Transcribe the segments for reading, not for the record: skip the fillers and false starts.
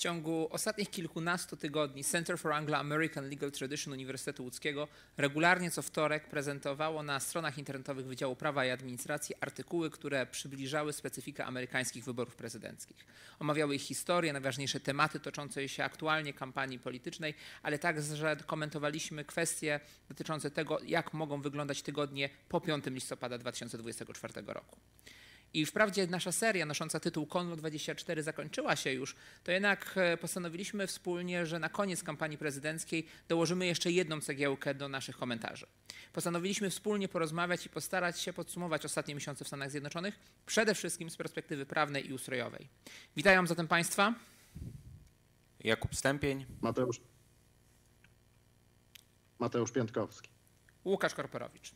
ciągu ostatnich kilkunastu tygodni Center for Anglo-American Legal Tradition Uniwersytetu Łódzkiego regularnie co wtorek prezentowało na stronach internetowych Wydziału Prawa i Administracji artykuły, które przybliżały specyfikę amerykańskich wyborów prezydenckich. Omawiały ich historię, najważniejsze tematy toczące się aktualnie kampanii politycznej, ale także komentowaliśmy kwestie dotyczące tego, jak mogą wyglądać tygodnie po 5 listopada 2024 roku. I wprawdzie nasza seria nosząca tytuł Konlo 24 zakończyła się już, to jednak postanowiliśmy wspólnie, że na koniec kampanii prezydenckiej dołożymy jeszcze jedną cegiełkę do naszych komentarzy. Postanowiliśmy wspólnie porozmawiać i postarać się podsumować ostatnie miesiące w Stanach Zjednoczonych, przede wszystkim z perspektywy prawnej i ustrojowej. Witam zatem Państwa. Jakub Stępień. Mateusz Piątkowski. Łukasz Korporowicz.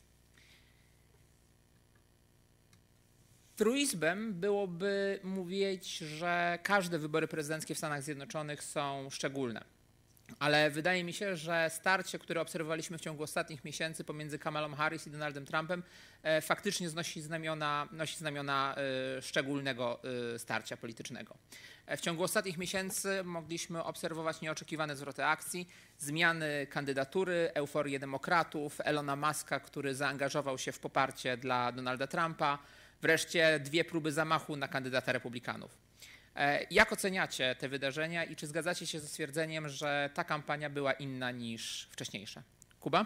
Truizmem byłoby mówić, że każde wybory prezydenckie w Stanach Zjednoczonych są szczególne. Ale wydaje mi się, że starcie, które obserwowaliśmy w ciągu ostatnich miesięcy pomiędzy Kamalą Harris i Donaldem Trumpem, faktycznie nosi znamiona szczególnego starcia politycznego. W ciągu ostatnich miesięcy mogliśmy obserwować nieoczekiwane zwroty akcji, zmiany kandydatury, euforię demokratów, Elona Muska, który zaangażował się w poparcie dla Donalda Trumpa, wreszcie 2 próby zamachu na kandydata republikanów. Jak oceniacie te wydarzenia i czy zgadzacie się ze stwierdzeniem, że ta kampania była inna niż wcześniejsza? Kuba?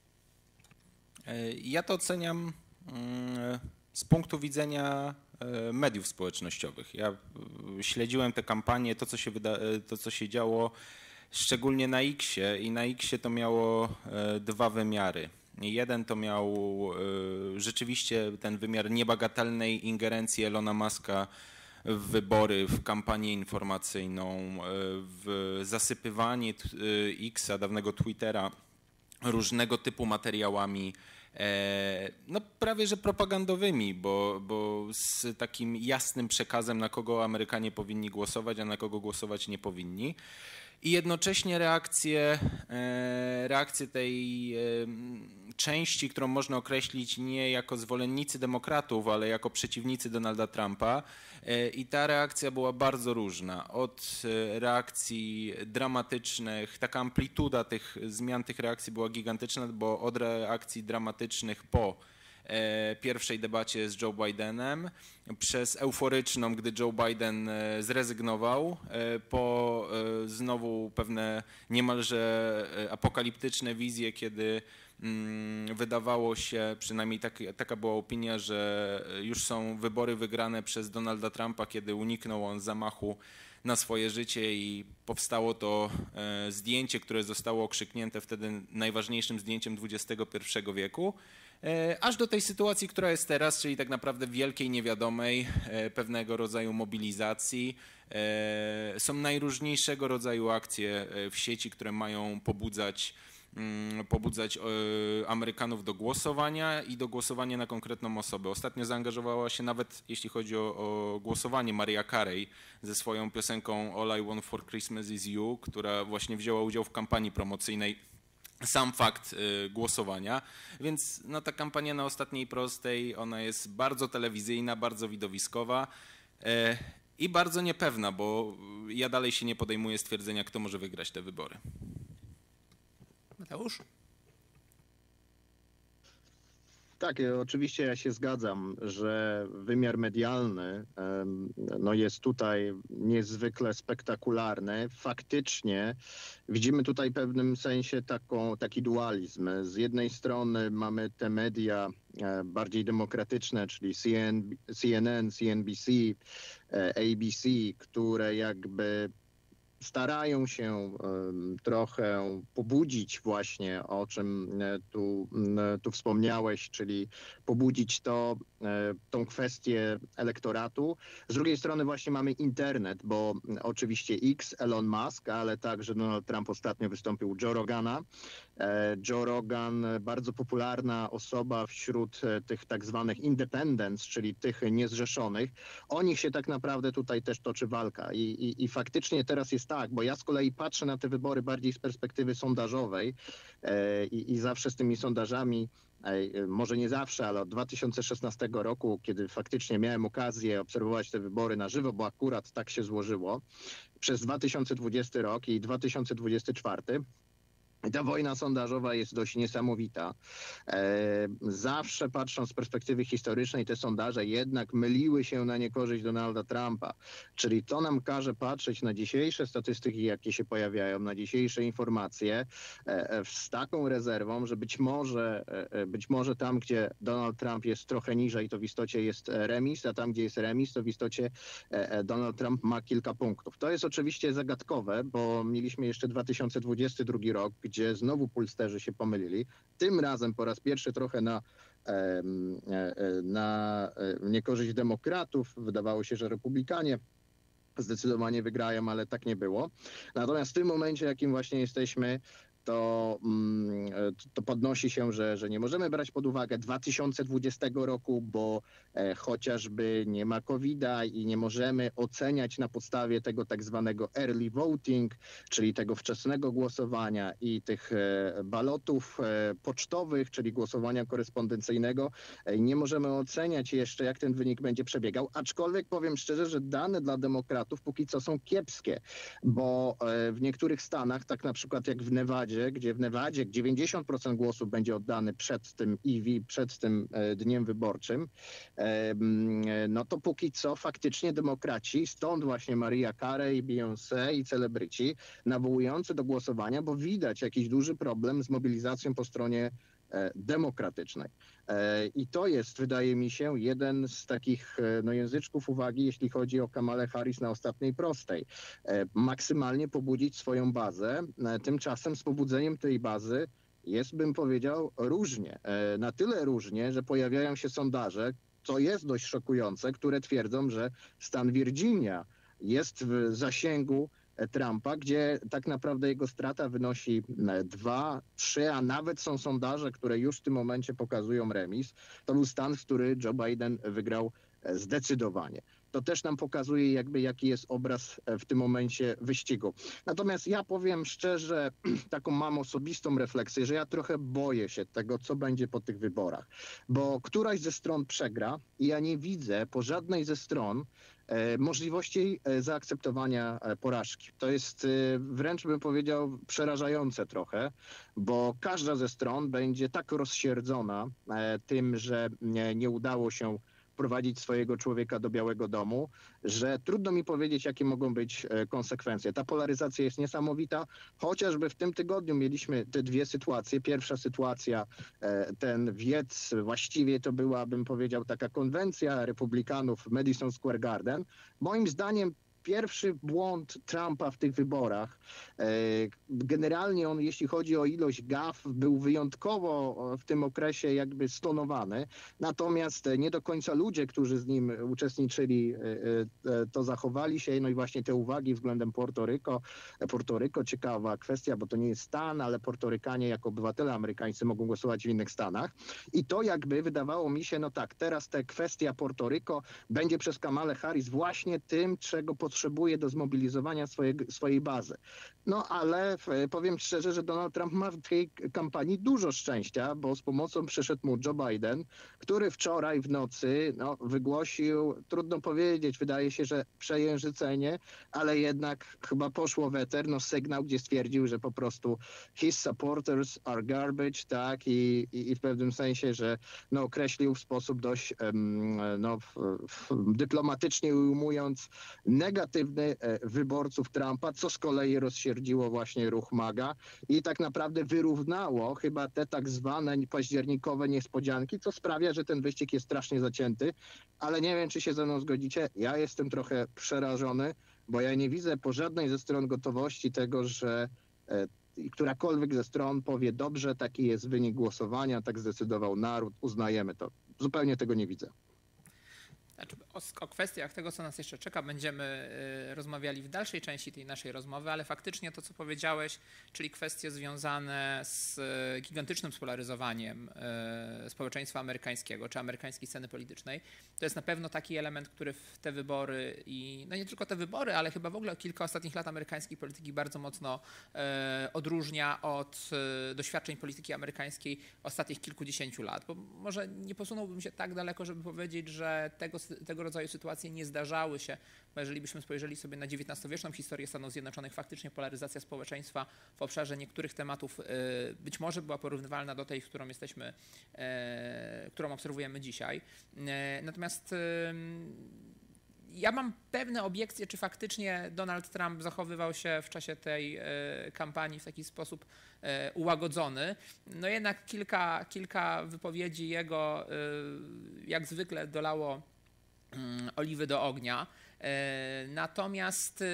Ja to oceniam z punktu widzenia mediów społecznościowych. Ja śledziłem tę kampanię, to co się działo szczególnie na X-ie i na X-ie to miało 2 wymiary. Jeden to miał rzeczywiście ten wymiar niebagatelnej ingerencji Elona Muska w wybory, w kampanię informacyjną, w zasypywanie X-a, dawnego Twittera, różnego typu materiałami, no prawie że propagandowymi, bo z takim jasnym przekazem, na kogo Amerykanie powinni głosować, a na kogo głosować nie powinni. I jednocześnie reakcje tej części, którą można określić nie jako zwolennicy demokratów, ale jako przeciwnicy Donalda Trumpa. I ta reakcja była bardzo różna. Od reakcji dramatycznych, taka amplituda tych zmian, tych reakcji była gigantyczna, bo od reakcji dramatycznych po pierwszej debacie z Joe Bidenem, przez euforyczną, gdy Joe Biden zrezygnował, po znowu pewne niemalże apokaliptyczne wizje, kiedy wydawało się, przynajmniej taka była opinia, że już są wybory wygrane przez Donalda Trumpa, kiedy uniknął on zamachu na swoje życie i powstało to zdjęcie, które zostało okrzyknięte wtedy najważniejszym zdjęciem XXI wieku, aż do tej sytuacji, która jest teraz, czyli tak naprawdę wielkiej niewiadomej, pewnego rodzaju mobilizacji. Są najróżniejszego rodzaju akcje w sieci, które mają pobudzać Amerykanów do głosowania i do głosowania na konkretną osobę. Ostatnio zaangażowała się nawet, jeśli chodzi o głosowanie, Mariah Carey ze swoją piosenką All I Want for Christmas is You, która właśnie wzięła udział w kampanii promocyjnej. Sam fakt głosowania, więc no, ta kampania na ostatniej prostej, ona jest bardzo telewizyjna, bardzo widowiskowa i bardzo niepewna, bo ja dalej się nie podejmuję stwierdzenia, kto może wygrać te wybory. Mateusz? Tak, oczywiście ja się zgadzam, że wymiar medialny no jest tutaj niezwykle spektakularny. Faktycznie widzimy tutaj w pewnym sensie taki dualizm. Z jednej strony mamy te media bardziej demokratyczne, czyli CNN, CNBC, ABC, które jakby starają się trochę pobudzić właśnie, o czym tu wspomniałeś, czyli pobudzić tą kwestię elektoratu. Z drugiej strony właśnie mamy internet, bo oczywiście X, Elon Musk, ale także Donald Trump ostatnio wystąpił u Joe Rogana. Joe Rogan, bardzo popularna osoba wśród tych tak zwanych independents, czyli tych niezrzeszonych. O nich się tak naprawdę tutaj też toczy walka. I faktycznie teraz jest tak, bo ja z kolei patrzę na te wybory bardziej z perspektywy sondażowej i zawsze z tymi sondażami może nie zawsze, ale od 2016 roku, kiedy faktycznie miałem okazję obserwować te wybory na żywo, bo akurat tak się złożyło, przez 2020 rok i 2024, ta wojna sondażowa jest dość niesamowita. Zawsze patrząc z perspektywy historycznej, te sondaże jednak myliły się na niekorzyść Donalda Trumpa. Czyli to nam każe patrzeć na dzisiejsze statystyki, jakie się pojawiają, na dzisiejsze informacje z taką rezerwą, że być może tam, gdzie Donald Trump jest trochę niżej, to w istocie jest remis, a tam, gdzie jest remis, to w istocie Donald Trump ma kilka punktów. To jest oczywiście zagadkowe, bo mieliśmy jeszcze 2022 rok, gdzie znowu pollsterzy się pomylili. Tym razem po raz pierwszy trochę na niekorzyść demokratów. Wydawało się, że republikanie zdecydowanie wygrają, ale tak nie było. Natomiast w tym momencie, jakim właśnie jesteśmy, to podnosi się, że nie możemy brać pod uwagę 2020 roku, bo chociażby nie ma COVID-a i nie możemy oceniać na podstawie tego tak zwanego early voting, czyli tego wczesnego głosowania i tych balotów pocztowych, czyli głosowania korespondencyjnego. Nie możemy oceniać jeszcze, jak ten wynik będzie przebiegał, aczkolwiek powiem szczerze, że dane dla demokratów póki co są kiepskie, bo w niektórych stanach, tak na przykład jak w Nevadzie, gdzie 90% głosów będzie oddany przed tym EV, przed tym dniem wyborczym, no to póki co faktycznie demokraci, stąd właśnie Mariah Carey, Beyoncé i celebryci nawołujący do głosowania, bo widać jakiś duży problem z mobilizacją po stronie demokratycznej. I to jest, wydaje mi się, jeden z takich języczków uwagi, jeśli chodzi o Kamalę Harris na ostatniej prostej. Maksymalnie pobudzić swoją bazę, tymczasem z pobudzeniem tej bazy jest, bym powiedział, różnie. Na tyle różnie, że pojawiają się sondaże, co jest dość szokujące, które twierdzą, że stan Virginia jest w zasięgu Trumpa, gdzie tak naprawdę jego strata wynosi 2, 3, a nawet są sondaże, które już w tym momencie pokazują remis. To był stan, w który Joe Biden wygrał zdecydowanie. To też nam pokazuje jaki jest obraz w tym momencie wyścigu. Natomiast ja powiem szczerze, taką mam osobistą refleksję, że ja trochę boję się tego, co będzie po tych wyborach. Bo któraś ze stron przegra i ja nie widzę po żadnej ze stron możliwości zaakceptowania porażki. To jest wręcz, bym powiedział, przerażające trochę, bo każda ze stron będzie tak rozsierdzona tym, że nie udało się prowadzić swojego człowieka do Białego Domu, że trudno mi powiedzieć, jakie mogą być konsekwencje. Ta polaryzacja jest niesamowita, chociażby w tym tygodniu mieliśmy te dwie sytuacje. Pierwsza sytuacja, ten wiec, właściwie to była, bym powiedział, taka konwencja republikanów w Madison Square Garden. Moim zdaniem pierwszy błąd Trumpa w tych wyborach. Generalnie on, jeśli chodzi o ilość gaf, był wyjątkowo w tym okresie jakby stonowany. Natomiast nie do końca ludzie, którzy z nim uczestniczyli, to zachowali się. No i właśnie te uwagi względem Puerto Rico. Puerto Rico, ciekawa kwestia, bo to nie jest stan, ale Portorykanie jako obywatele amerykańscy mogą głosować w innych stanach. I to jakby wydawało mi się, no tak, teraz ta kwestia Puerto Rico będzie przez Kamalę Harris właśnie tym, czego potrzebuje do zmobilizowania swojej bazy. No ale powiem szczerze, że Donald Trump ma w tej kampanii dużo szczęścia, bo z pomocą przyszedł mu Joe Biden, który wczoraj w nocy wygłosił, trudno powiedzieć, wydaje się, że przejęzycenie, ale jednak chyba poszło w eter, sygnał, gdzie stwierdził, że po prostu his supporters are garbage, tak, i w pewnym sensie, że określił w sposób dość dyplomatycznie ujmując negatywny wyborców Trumpa, co z kolei rozsierdziło właśnie ruch MAGA i tak naprawdę wyrównało chyba te tak zwane październikowe niespodzianki, co sprawia, że ten wyścig jest strasznie zacięty, ale nie wiem, czy się ze mną zgodzicie. Ja jestem trochę przerażony, bo ja nie widzę po żadnej ze stron gotowości tego, że którakolwiek ze stron powie, dobrze, taki jest wynik głosowania, tak zdecydował naród, uznajemy to. Zupełnie tego nie widzę. Znaczy, o kwestiach tego, co nas jeszcze czeka, będziemy rozmawiali w dalszej części tej naszej rozmowy, ale faktycznie to, co powiedziałeś, czyli kwestie związane z gigantycznym spolaryzowaniem społeczeństwa amerykańskiego czy amerykańskiej sceny politycznej, to jest na pewno taki element, który w te wybory i no nie tylko te wybory, ale chyba w ogóle kilka ostatnich lat amerykańskiej polityki bardzo mocno odróżnia od doświadczeń polityki amerykańskiej ostatnich kilkudziesięciu lat. Bo może nie posunąłbym się tak daleko, żeby powiedzieć, że tego rodzaju sytuacje nie zdarzały się, bo jeżeli byśmy spojrzeli sobie na XIX-wieczną historię Stanów Zjednoczonych, faktycznie polaryzacja społeczeństwa w obszarze niektórych tematów być może była porównywalna do tej, którą obserwujemy dzisiaj. Natomiast ja mam pewne obiekcje, czy faktycznie Donald Trump zachowywał się w czasie tej kampanii w taki sposób ułagodzony. No jednak kilka wypowiedzi jego jak zwykle dolało oliwy do ognia. Natomiast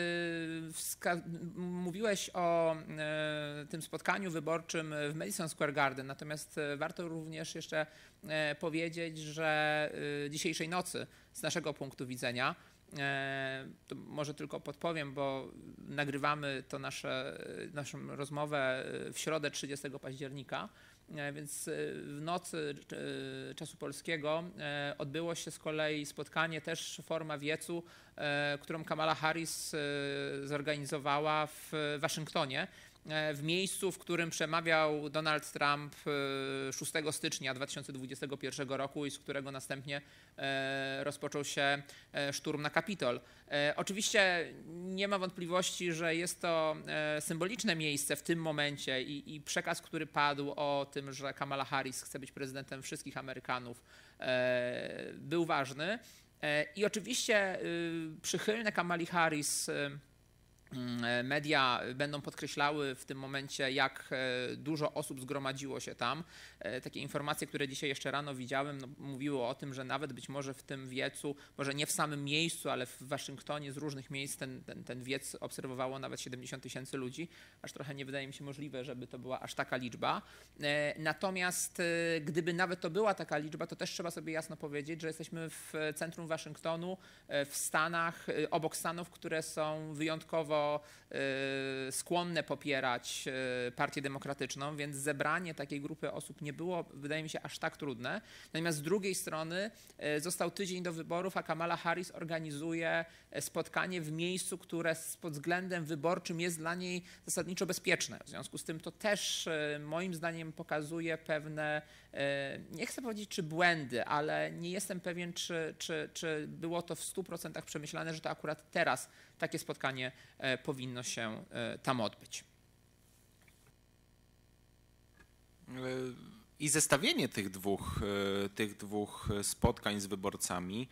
mówiłeś o tym spotkaniu wyborczym w Madison Square Garden, natomiast warto również jeszcze powiedzieć, że dzisiejszej nocy z naszego punktu widzenia, to może tylko podpowiem, bo nagrywamy to naszą rozmowę w środę 30 października, więc w nocy czasu polskiego odbyło się z kolei spotkanie też forma wiecu, którą Kamala Harris zorganizowała w Waszyngtonie, w miejscu, w którym przemawiał Donald Trump 6 stycznia 2021 roku i z którego następnie rozpoczął się szturm na Kapitol. Oczywiście nie ma wątpliwości, że jest to symboliczne miejsce w tym momencie i przekaz, który padł o tym, że Kamala Harris chce być prezydentem wszystkich Amerykanów, był ważny. I oczywiście przychylne Kamali Harris media będą podkreślały w tym momencie, jak dużo osób zgromadziło się tam. Takie informacje, które dzisiaj jeszcze rano widziałem, no, mówiły o tym, że nawet być może w tym wiecu, może nie w samym miejscu, ale w Waszyngtonie z różnych miejsc ten wiec obserwowało nawet 70 000 ludzi. Aż trochę nie wydaje mi się możliwe, żeby to była aż taka liczba. Natomiast gdyby nawet to była taka liczba, to też trzeba sobie jasno powiedzieć, że jesteśmy w centrum Waszyngtonu, w Stanach, obok Stanów, które są wyjątkowo skłonne popierać Partię Demokratyczną, więc zebranie takiej grupy osób nie było, wydaje mi się, aż tak trudne. Natomiast z drugiej strony został tydzień do wyborów, a Kamala Harris organizuje spotkanie w miejscu, które pod względem wyborczym jest dla niej zasadniczo bezpieczne. W związku z tym to też moim zdaniem pokazuje pewne, nie chcę powiedzieć czy błędy, ale nie jestem pewien, czy było to w 100% przemyślane, że to akurat teraz takie spotkanie powinno się tam odbyć. I zestawienie tych dwóch spotkań z wyborcami,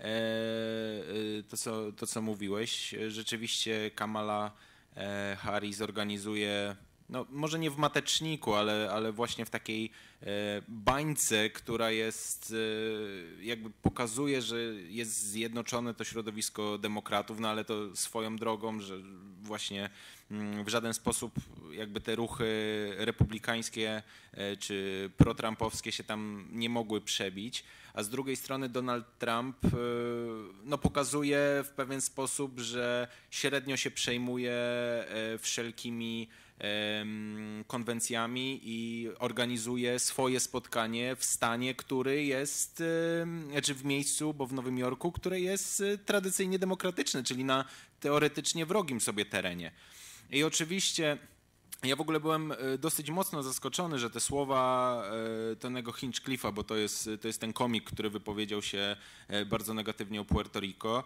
to co mówiłeś, rzeczywiście Kamala Harris organizuje, no może nie w mateczniku, ale właśnie w takiej bańce, która jest, jakby pokazuje, że jest zjednoczone to środowisko demokratów, no ale to swoją drogą, że właśnie w żaden sposób jakby te ruchy republikańskie czy pro-trumpowskie się tam nie mogły przebić, a z drugiej strony Donald Trump no, pokazuje w pewien sposób, że średnio się przejmuje wszelkimi konwencjami i organizuje swoje spotkanie w stanie, który jest, czy w miejscu, bo w Nowym Jorku, które jest tradycyjnie demokratyczne, czyli na teoretycznie wrogim sobie terenie. I oczywiście ja w ogóle byłem dosyć mocno zaskoczony, że te słowa Tonego Hinchcliffe'a, bo to jest ten komik, który wypowiedział się bardzo negatywnie o Puerto Rico,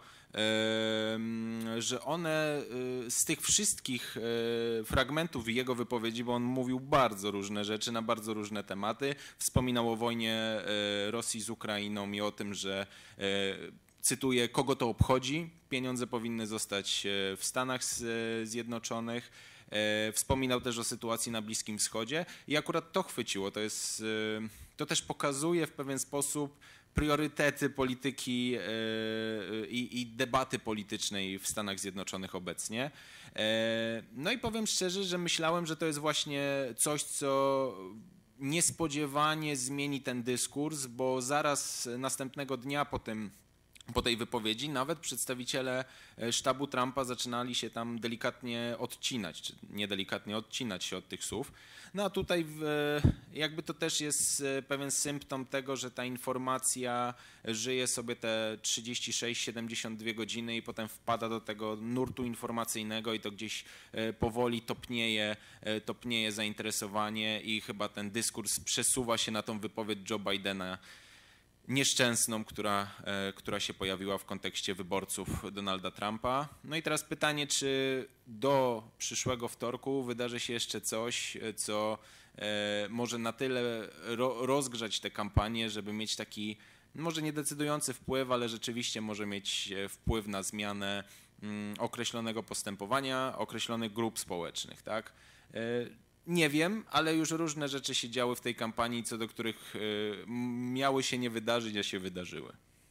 że one z tych wszystkich fragmentów jego wypowiedzi, bo on mówił bardzo różne rzeczy na bardzo różne tematy, wspominał o wojnie Rosji z Ukrainą i o tym, że cytuję, kogo to obchodzi, pieniądze powinny zostać w Stanach Zjednoczonych. Wspominał też o sytuacji na Bliskim Wschodzie i akurat to chwyciło. To też pokazuje w pewien sposób priorytety polityki i debaty politycznej w Stanach Zjednoczonych obecnie. No i powiem szczerze, że myślałem, że to jest właśnie coś, co niespodziewanie zmieni ten dyskurs, bo zaraz następnego dnia po tym po tej wypowiedzi nawet przedstawiciele sztabu Trumpa zaczynali się tam delikatnie odcinać, czy niedelikatnie odcinać się od tych słów. No a tutaj jakby to też jest pewien symptom tego, że ta informacja żyje sobie te 36-72 godziny i potem wpada do tego nurtu informacyjnego i to gdzieś powoli topnieje zainteresowanie i chyba ten dyskurs przesuwa się na tą wypowiedź Joe Bidena nieszczęsną, która się pojawiła w kontekście wyborców Donalda Trumpa. No i teraz pytanie, czy do przyszłego wtorku wydarzy się jeszcze coś, co może na tyle rozgrzać tę kampanię, żeby mieć taki może niedecydujący wpływ, ale rzeczywiście może mieć wpływ na zmianę określonego postępowania, określonych grup społecznych, tak? Nie wiem, ale już różne rzeczy się działy w tej kampanii, co do których miały się nie wydarzyć, a się wydarzyły.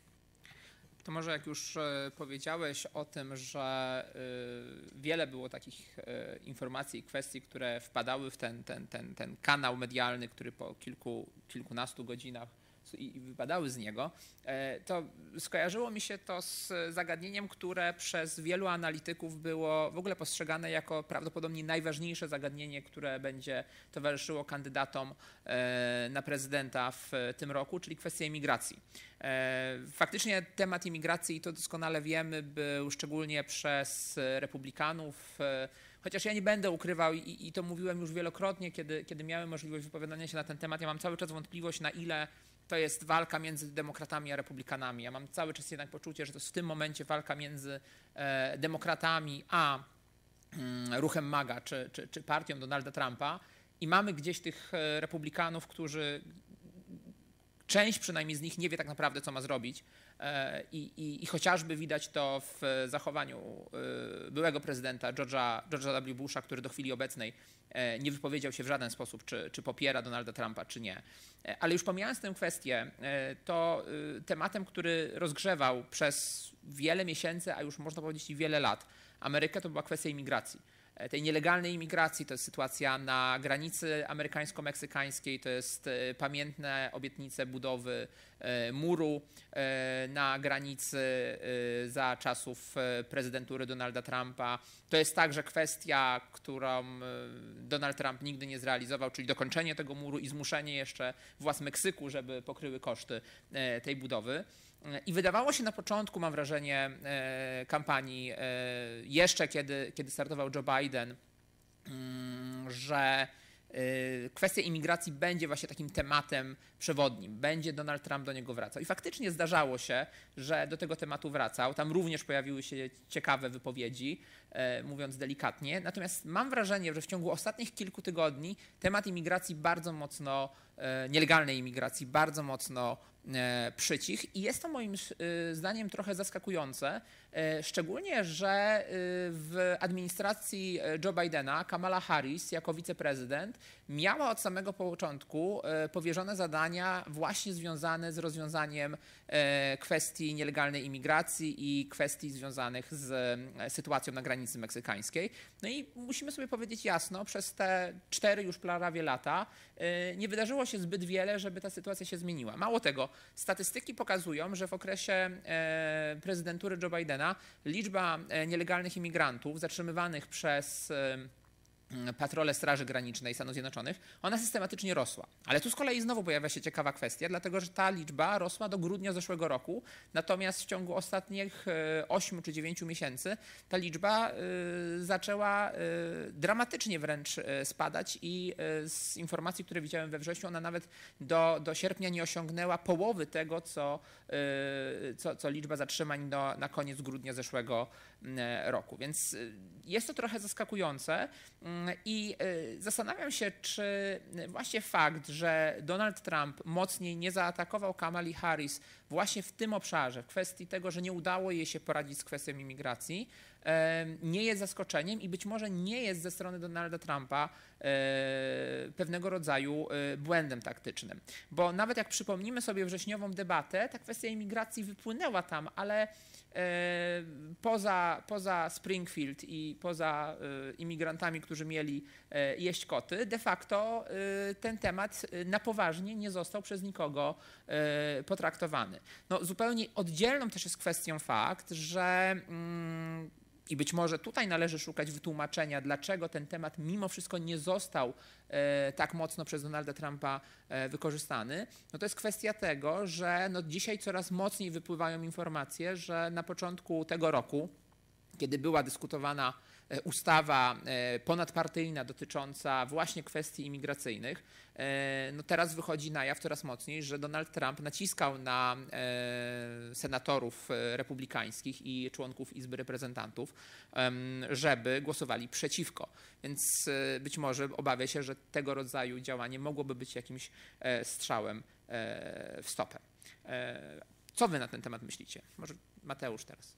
To może jak już powiedziałeś o tym, że wiele było takich informacji i kwestii, które wpadały w ten kanał medialny, który po kilkunastu godzinach i wypadały z niego, to skojarzyło mi się to z zagadnieniem, które przez wielu analityków było w ogóle postrzegane jako prawdopodobnie najważniejsze zagadnienie, które będzie towarzyszyło kandydatom na prezydenta w tym roku, czyli kwestia imigracji. Faktycznie temat imigracji, to doskonale wiemy, był szczególnie przez republikanów, chociaż ja nie będę ukrywał i to mówiłem już wielokrotnie, kiedy miałem możliwość wypowiadania się na ten temat, ja mam cały czas wątpliwość, na ile to jest walka między demokratami a republikanami. Ja mam cały czas jednak poczucie, że to jest w tym momencie walka między demokratami a ruchem MAGA czy partią Donalda Trumpa i mamy gdzieś tych republikanów, którzy część przynajmniej z nich nie wie tak naprawdę, co ma zrobić i chociażby widać to w zachowaniu byłego prezydenta George'a W. Busha, który do chwili obecnej nie wypowiedział się w żaden sposób, czy popiera Donalda Trumpa, czy nie. Ale już pomijając tę kwestię, to tematem, który rozgrzewał przez wiele miesięcy, a już można powiedzieć i wiele lat Amerykę, to była kwestia imigracji. Tej nielegalnej imigracji, to jest sytuacja na granicy amerykańsko-meksykańskiej, to jest pamiętne obietnice budowy muru na granicy za czasów prezydentury Donalda Trumpa. To jest także kwestia, którą Donald Trump nigdy nie zrealizował, czyli dokończenie tego muru i zmuszenie jeszcze władz Meksyku, żeby pokryły koszty tej budowy. I wydawało się na początku, mam wrażenie, kampanii, jeszcze kiedy startował Joe Biden, że kwestia imigracji będzie właśnie takim tematem przewodnim. Będzie Donald Trump do niego wracał. I faktycznie zdarzało się, że do tego tematu wracał. Tam również pojawiły się ciekawe wypowiedzi, mówiąc delikatnie. Natomiast mam wrażenie, że w ciągu ostatnich kilku tygodni temat imigracji bardzo mocno, nielegalnej imigracji bardzo mocno przycichł i jest to moim zdaniem trochę zaskakujące, szczególnie, że w administracji Joe Bidena Kamala Harris jako wiceprezydent miała od samego początku powierzone zadania właśnie związane z rozwiązaniem kwestii nielegalnej imigracji i kwestii związanych z sytuacją na granicy meksykańskiej. No i musimy sobie powiedzieć jasno, przez te 4 już prawie lata nie wydarzyło się zbyt wiele, żeby ta sytuacja się zmieniła. Mało tego, statystyki pokazują, że w okresie prezydentury Joe Bidena liczba nielegalnych imigrantów zatrzymywanych przez patrole Straży Granicznej Stanów Zjednoczonych, ona systematycznie rosła. Ale tu z kolei znowu pojawia się ciekawa kwestia, dlatego że ta liczba rosła do grudnia zeszłego roku, natomiast w ciągu ostatnich 8 czy 9 miesięcy ta liczba zaczęła dramatycznie wręcz spadać i z informacji, które widziałem we wrześniu, ona nawet do sierpnia nie osiągnęła połowy tego, co liczba zatrzymań na koniec grudnia zeszłego roku. Więc jest to trochę zaskakujące i zastanawiam się, czy właśnie fakt, że Donald Trump mocniej nie zaatakował Kamali Harris właśnie w tym obszarze, w kwestii tego, że nie udało jej się poradzić z kwestią imigracji, nie jest zaskoczeniem i być może nie jest ze strony Donalda Trumpa pewnego rodzaju błędem taktycznym. Bo nawet jak przypomnimy sobie wrześniową debatę, ta kwestia imigracji wypłynęła tam, ale poza Springfield i poza imigrantami, którzy mieli jeść koty, de facto ten temat na poważnie nie został przez nikogo potraktowany. No, zupełnie oddzielną też jest kwestią fakt, że i być może tutaj należy szukać wytłumaczenia, dlaczego ten temat mimo wszystko nie został tak mocno przez Donalda Trumpa wykorzystany. No to jest kwestia tego, że no dzisiaj coraz mocniej wypływają informacje, że na początku tego roku, kiedy była dyskutowana ustawa ponadpartyjna dotycząca właśnie kwestii imigracyjnych, no teraz wychodzi na jaw coraz mocniej, że Donald Trump naciskał na senatorów republikańskich i członków Izby Reprezentantów, żeby głosowali przeciwko. Więc być może obawia się, że tego rodzaju działanie mogłoby być jakimś strzałem w stopę. Co wy na ten temat myślicie? Może Mateusz teraz.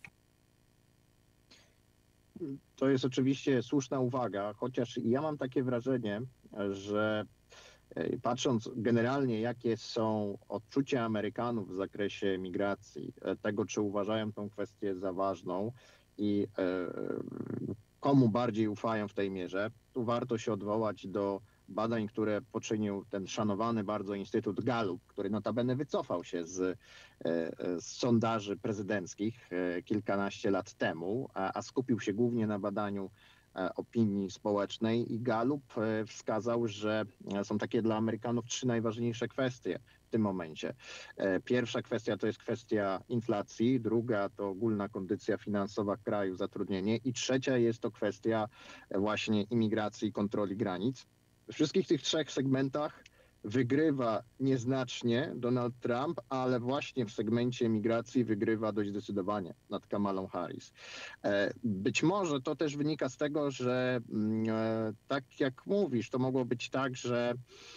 To jest oczywiście słuszna uwaga, chociaż ja mam takie wrażenie, że patrząc generalnie, jakie są odczucia Amerykanów w zakresie migracji, tego, czy uważają tę kwestię za ważną i komu bardziej ufają w tej mierze, tu warto się odwołać do badań, które poczynił ten szanowany bardzo Instytut Gallup, który notabene wycofał się z sondaży prezydenckich kilkanaście lat temu, a skupił się głównie na badaniu opinii społecznej i Gallup wskazał, że są takie dla Amerykanów 3 najważniejsze kwestie w tym momencie. Pierwsza kwestia to jest kwestia inflacji, druga to ogólna kondycja finansowa kraju, zatrudnienie i trzecia jest to kwestia właśnie imigracji i kontroli granic. W wszystkich tych 3 segmentach wygrywa nieznacznie Donald Trump, ale właśnie w segmencie migracji wygrywa dość zdecydowanie nad Kamalą Harris. Być może to też wynika z tego, że tak jak mówisz, to mogło być tak, że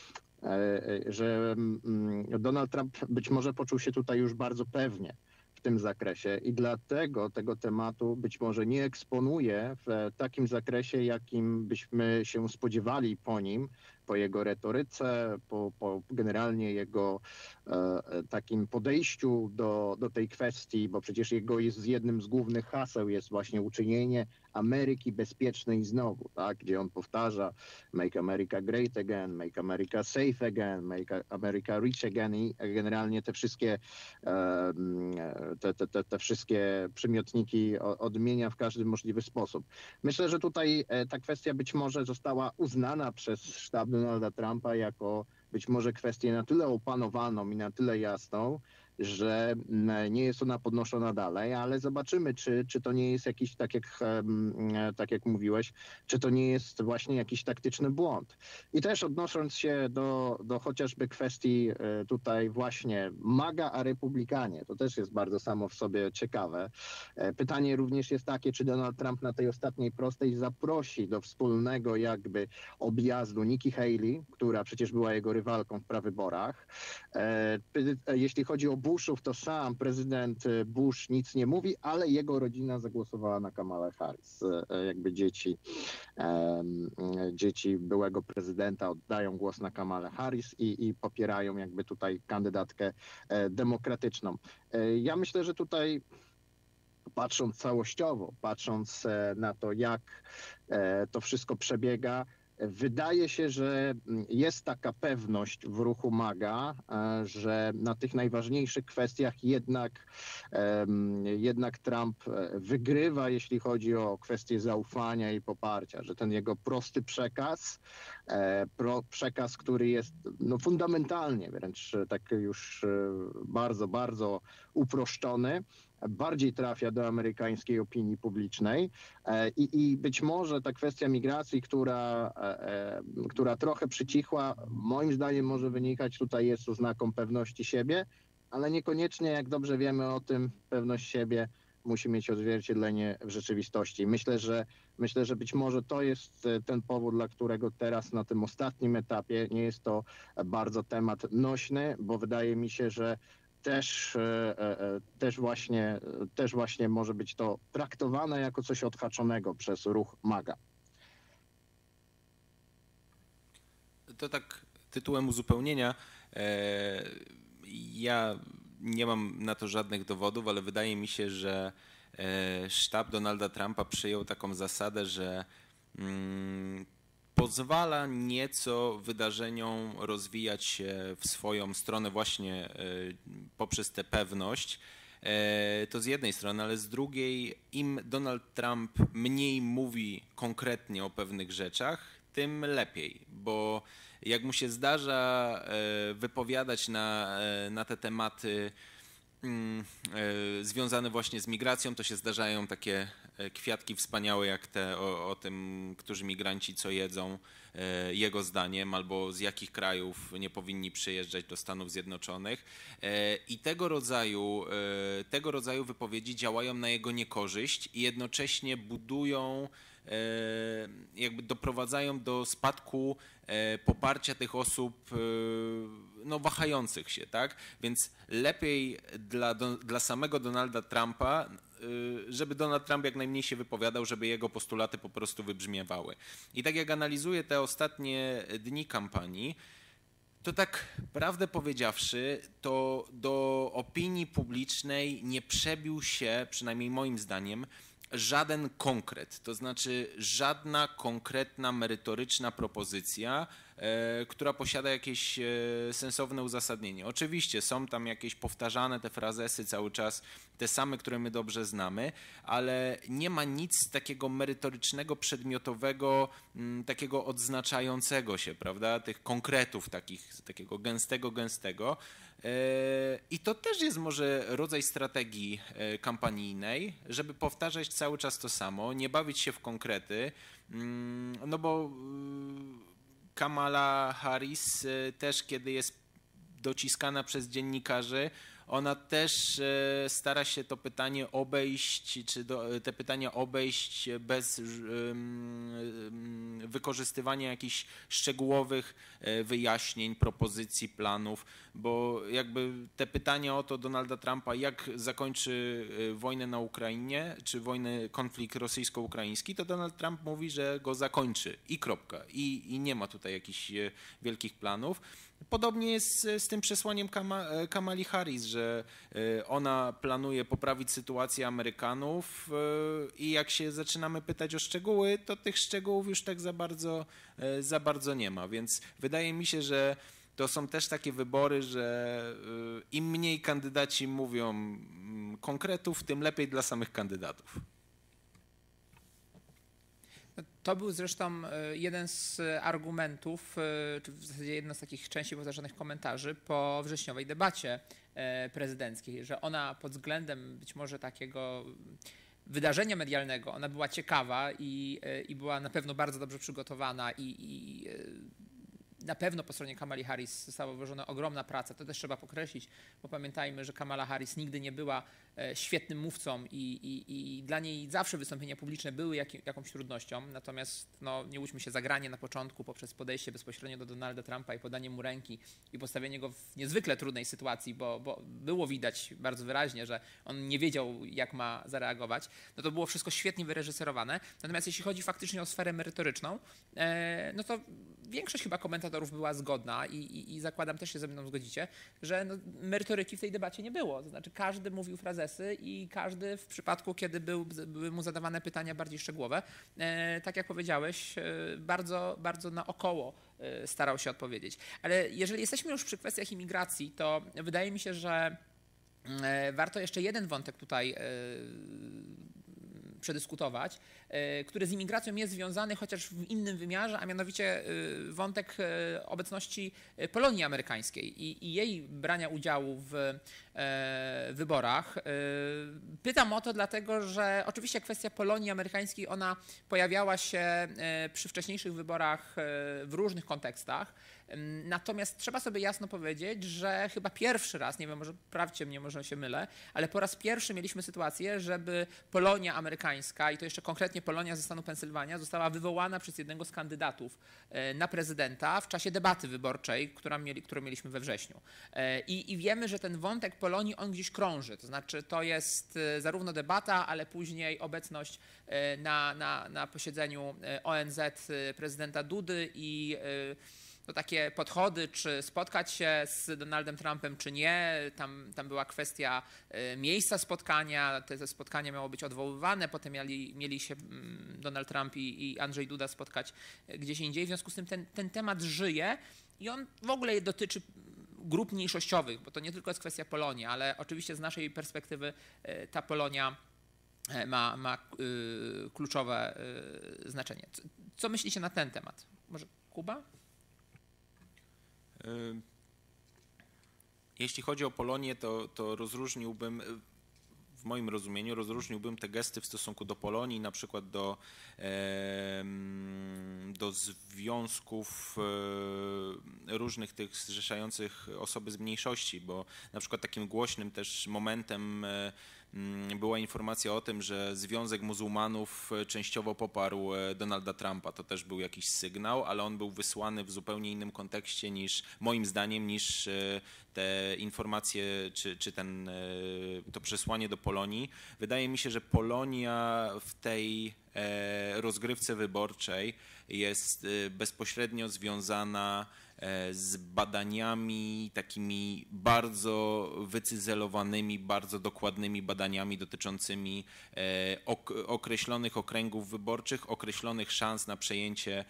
Donald Trump być może poczuł się tutaj już bardzo pewnie w tym zakresie i dlatego tego tematu być może nie eksponuje w takim zakresie, jakim byśmy się spodziewali po nim, po jego retoryce, po generalnie jego takim podejściu do tej kwestii, bo przecież jego jest jednym z głównych haseł jest właśnie uczynienie Ameryki bezpiecznej znowu, tak? Gdzie on powtarza Make America Great Again, Make America Safe Again, Make America Rich Again i generalnie te wszystkie te wszystkie przymiotniki odmienia w każdy możliwy sposób. Myślę, że tutaj ta kwestia być może została uznana przez sztab Donalda Trumpa jako być może kwestię na tyle opanowaną i na tyle jasną, że nie jest ona podnoszona dalej, ale zobaczymy, czy to nie jest jakiś, tak jak mówiłeś, czy to nie jest właśnie jakiś taktyczny błąd. I też odnosząc się do chociażby kwestii tutaj właśnie MAGA, a Republikanie, to też jest bardzo samo w sobie ciekawe. Pytanie również jest takie, czy Donald Trump na tej ostatniej prostej zaprosi do wspólnego jakby objazdu Nikki Haley, która przecież była jego rywalką w prawyborach. Jeśli chodzi o Bushów, to sam prezydent Bush nic nie mówi, ale jego rodzina zagłosowała na Kamalę Harris. Jakby dzieci byłego prezydenta oddają głos na Kamalę Harris i popierają jakby tutaj kandydatkę demokratyczną. Ja myślę, że tutaj patrząc całościowo, patrząc na to, jak to wszystko przebiega, wydaje się, że jest taka pewność w ruchu MAGA, że na tych najważniejszych kwestiach jednak Trump wygrywa, jeśli chodzi o kwestie zaufania i poparcia, że ten jego prosty przekaz, który jest no, fundamentalnie wręcz tak już bardzo, bardzo uproszczony, bardziej trafia do amerykańskiej opinii publicznej i być może ta kwestia migracji, która trochę przycichła, moim zdaniem może wynikać, tutaj jest oznaką pewności siebie, ale niekoniecznie, jak dobrze wiemy o tym, pewność siebie musi mieć odzwierciedlenie w rzeczywistości. Myślę, że być może to jest ten powód, dla którego teraz na tym ostatnim etapie nie jest to bardzo temat nośny, bo wydaje mi się, że też właśnie może być to traktowane jako coś odhaczonego przez ruch MAGA. To tak tytułem uzupełnienia. Ja nie mam na to żadnych dowodów, ale wydaje mi się, że sztab Donalda Trumpa przyjął taką zasadę, że pozwala nieco wydarzeniom rozwijać się w swoją stronę właśnie poprzez tę pewność. To z jednej strony, ale z drugiej im Donald Trump mniej mówi konkretnie o pewnych rzeczach, tym lepiej, bo jak mu się zdarza wypowiadać na te tematy związane właśnie z migracją, to się zdarzają takie kwiatki wspaniałe jak te o tym, którzy migranci co jedzą, jego zdaniem, albo z jakich krajów nie powinni przyjeżdżać do Stanów Zjednoczonych. I tego rodzaju wypowiedzi działają na jego niekorzyść i jednocześnie budują, jakby doprowadzają do spadku poparcia tych osób no, wahających się, tak? Więc lepiej dla samego Donalda Trumpa, żeby Donald Trump jak najmniej się wypowiadał, żeby jego postulaty po prostu wybrzmiewały. I tak jak analizuję te ostatnie dni kampanii, to tak prawdę powiedziawszy, to do opinii publicznej nie przebił się, przynajmniej moim zdaniem, żaden konkret, to znaczy żadna konkretna, merytoryczna propozycja, która posiada jakieś sensowne uzasadnienie. Oczywiście są tam jakieś powtarzane te frazesy cały czas, te same, które my dobrze znamy, ale nie ma nic takiego merytorycznego, przedmiotowego, takiego odznaczającego się, prawda, tych konkretów takiego gęstego. I to też jest może rodzaj strategii kampanijnej, żeby powtarzać cały czas to samo, nie bawić się w konkrety, no bo Kamala Harris też, kiedy jest dociskana przez dziennikarzy, ona też stara się to pytanie obejść, czy te pytania obejść bez wykorzystywania jakichś szczegółowych wyjaśnień, propozycji, planów, bo jakby te pytania o to Donalda Trumpa, jak zakończy wojnę na Ukrainie, czy konflikt rosyjsko-ukraiński, to Donald Trump mówi, że go zakończy i kropka. I nie ma tutaj jakichś wielkich planów. Podobnie jest z tym przesłaniem Kamali Harris, że ona planuje poprawić sytuację Amerykanów i jak się zaczynamy pytać o szczegóły, to tych szczegółów już tak za bardzo nie ma. Więc wydaje mi się, że to są też takie wybory, że im mniej kandydaci mówią konkretów, tym lepiej dla samych kandydatów. To był zresztą jeden z argumentów, czy w zasadzie jedna z takich częściej powtarzanych komentarzy po wrześniowej debacie prezydenckiej, że ona pod względem być może takiego wydarzenia medialnego, ona była ciekawa i była na pewno bardzo dobrze przygotowana i na pewno po stronie Kamali Harris została włożona ogromna praca. To też trzeba podkreślić, bo pamiętajmy, że Kamala Harris nigdy nie była świetnym mówcą i dla niej zawsze wystąpienia publiczne były jakąś trudnością. Natomiast no, nie łudźmy się, zagranie na początku poprzez podejście bezpośrednio do Donalda Trumpa i podanie mu ręki i postawienie go w niezwykle trudnej sytuacji, bo było widać bardzo wyraźnie, że on nie wiedział, jak ma zareagować. No to było wszystko świetnie wyreżyserowane. Natomiast jeśli chodzi faktycznie o sferę merytoryczną, no to większość chyba komentatorów była zgodna i zakładam, też się ze mną zgodzicie, że no, merytoryki w tej debacie nie było. To znaczy każdy mówił frazesy i każdy w przypadku, kiedy były mu zadawane pytania bardziej szczegółowe, tak jak powiedziałeś, bardzo, bardzo naokoło starał się odpowiedzieć. Ale jeżeli jesteśmy już przy kwestiach imigracji, to wydaje mi się, że warto jeszcze jeden wątek tutaj przedyskutować, który z imigracją jest związany, chociaż w innym wymiarze, a mianowicie wątek obecności Polonii amerykańskiej i jej brania udziału w wyborach. Pytam o to dlatego, że oczywiście kwestia Polonii amerykańskiej, ona pojawiała się przy wcześniejszych wyborach w różnych kontekstach. Natomiast trzeba sobie jasno powiedzieć, że chyba pierwszy raz, nie wiem, może poprawcie mnie, może się mylę, ale po raz pierwszy mieliśmy sytuację, żeby Polonia amerykańska i to jeszcze konkretnie Polonia ze stanu Pensylwania została wywołana przez jednego z kandydatów na prezydenta w czasie debaty wyborczej, którą mieliśmy we wrześniu. I wiemy, że ten wątek Polonii, on gdzieś krąży, to znaczy to jest zarówno debata, ale później obecność na posiedzeniu ONZ prezydenta Dudy i to takie podchody, czy spotkać się z Donaldem Trumpem, czy nie. Tam była kwestia miejsca spotkania. Te spotkania miało być odwoływane. Potem mieli się Donald Trump i Andrzej Duda spotkać gdzieś indziej. W związku z tym ten temat żyje i on w ogóle dotyczy grup mniejszościowych, bo to nie tylko jest kwestia Polonii, ale oczywiście z naszej perspektywy ta Polonia ma kluczowe znaczenie. Co myślicie na ten temat? Może Kuba? Jeśli chodzi o Polonię, to rozróżniłbym, w moim rozumieniu, rozróżniłbym te gesty w stosunku do Polonii, na przykład do związków różnych tych zrzeszających osoby z mniejszości, bo na przykład takim głośnym też momentem była informacja o tym, że Związek Muzułmanów częściowo poparł Donalda Trumpa. To też był jakiś sygnał, ale on był wysłany w zupełnie innym kontekście niż, moim zdaniem, niż te informacje czy to przesłanie do Polonii. Wydaje mi się, że Polonia w tej rozgrywce wyborczej jest bezpośrednio związana z badaniami takimi bardzo wycyzelowanymi, bardzo dokładnymi badaniami dotyczącymi określonych okręgów wyborczych, określonych szans na przejęcie,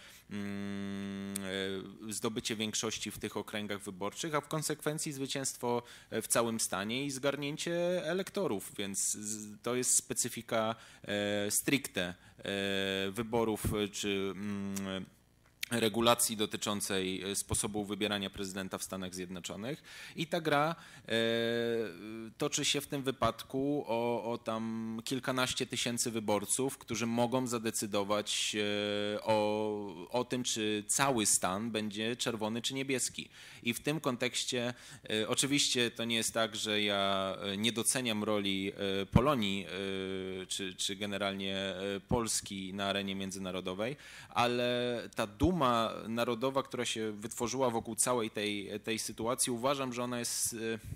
zdobycie większości w tych okręgach wyborczych, a w konsekwencji zwycięstwo w całym stanie i zgarnięcie elektorów, więc to jest specyfika stricte wyborów czy regulacji dotyczącej sposobu wybierania prezydenta w Stanach Zjednoczonych i ta gra toczy się w tym wypadku o tam kilkanaście tysięcy wyborców, którzy mogą zadecydować o tym, czy cały stan będzie czerwony czy niebieski. I w tym kontekście oczywiście to nie jest tak, że ja nie doceniam roli Polonii czy generalnie Polski na arenie międzynarodowej, ale ta duma narodowa, która się wytworzyła wokół całej tej sytuacji, uważam, że ona jest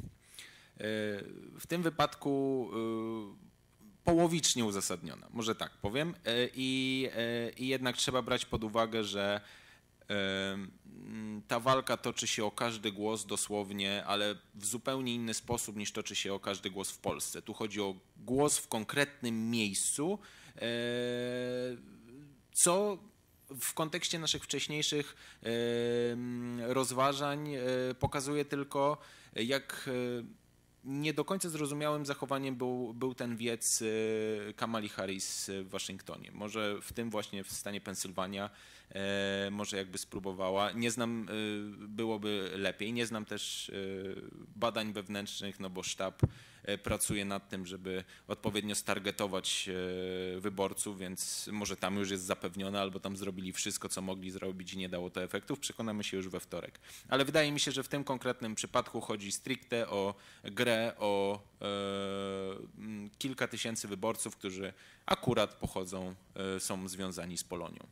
w tym wypadku połowicznie uzasadniona, może tak powiem. I jednak trzeba brać pod uwagę, że ta walka toczy się o każdy głos dosłownie, ale w zupełnie inny sposób niż toczy się o każdy głos w Polsce. Tu chodzi o głos w konkretnym miejscu, co w kontekście naszych wcześniejszych rozważań pokazuje tylko, jak nie do końca zrozumiałym zachowaniem był ten wiec Kamali Harris w Waszyngtonie. Może w tym właśnie w stanie Pensylwania może jakby spróbowała. Nie znam, byłoby lepiej. Nie znam też badań wewnętrznych, no bo sztab pracuje nad tym, żeby odpowiednio stargetować wyborców, więc może tam już jest zapewnione, albo tam zrobili wszystko, co mogli zrobić i nie dało to efektów. Przekonamy się już we wtorek. Ale wydaje mi się, że w tym konkretnym przypadku chodzi stricte o grę, o kilka tysięcy wyborców, którzy akurat pochodzą, są związani z Polonią.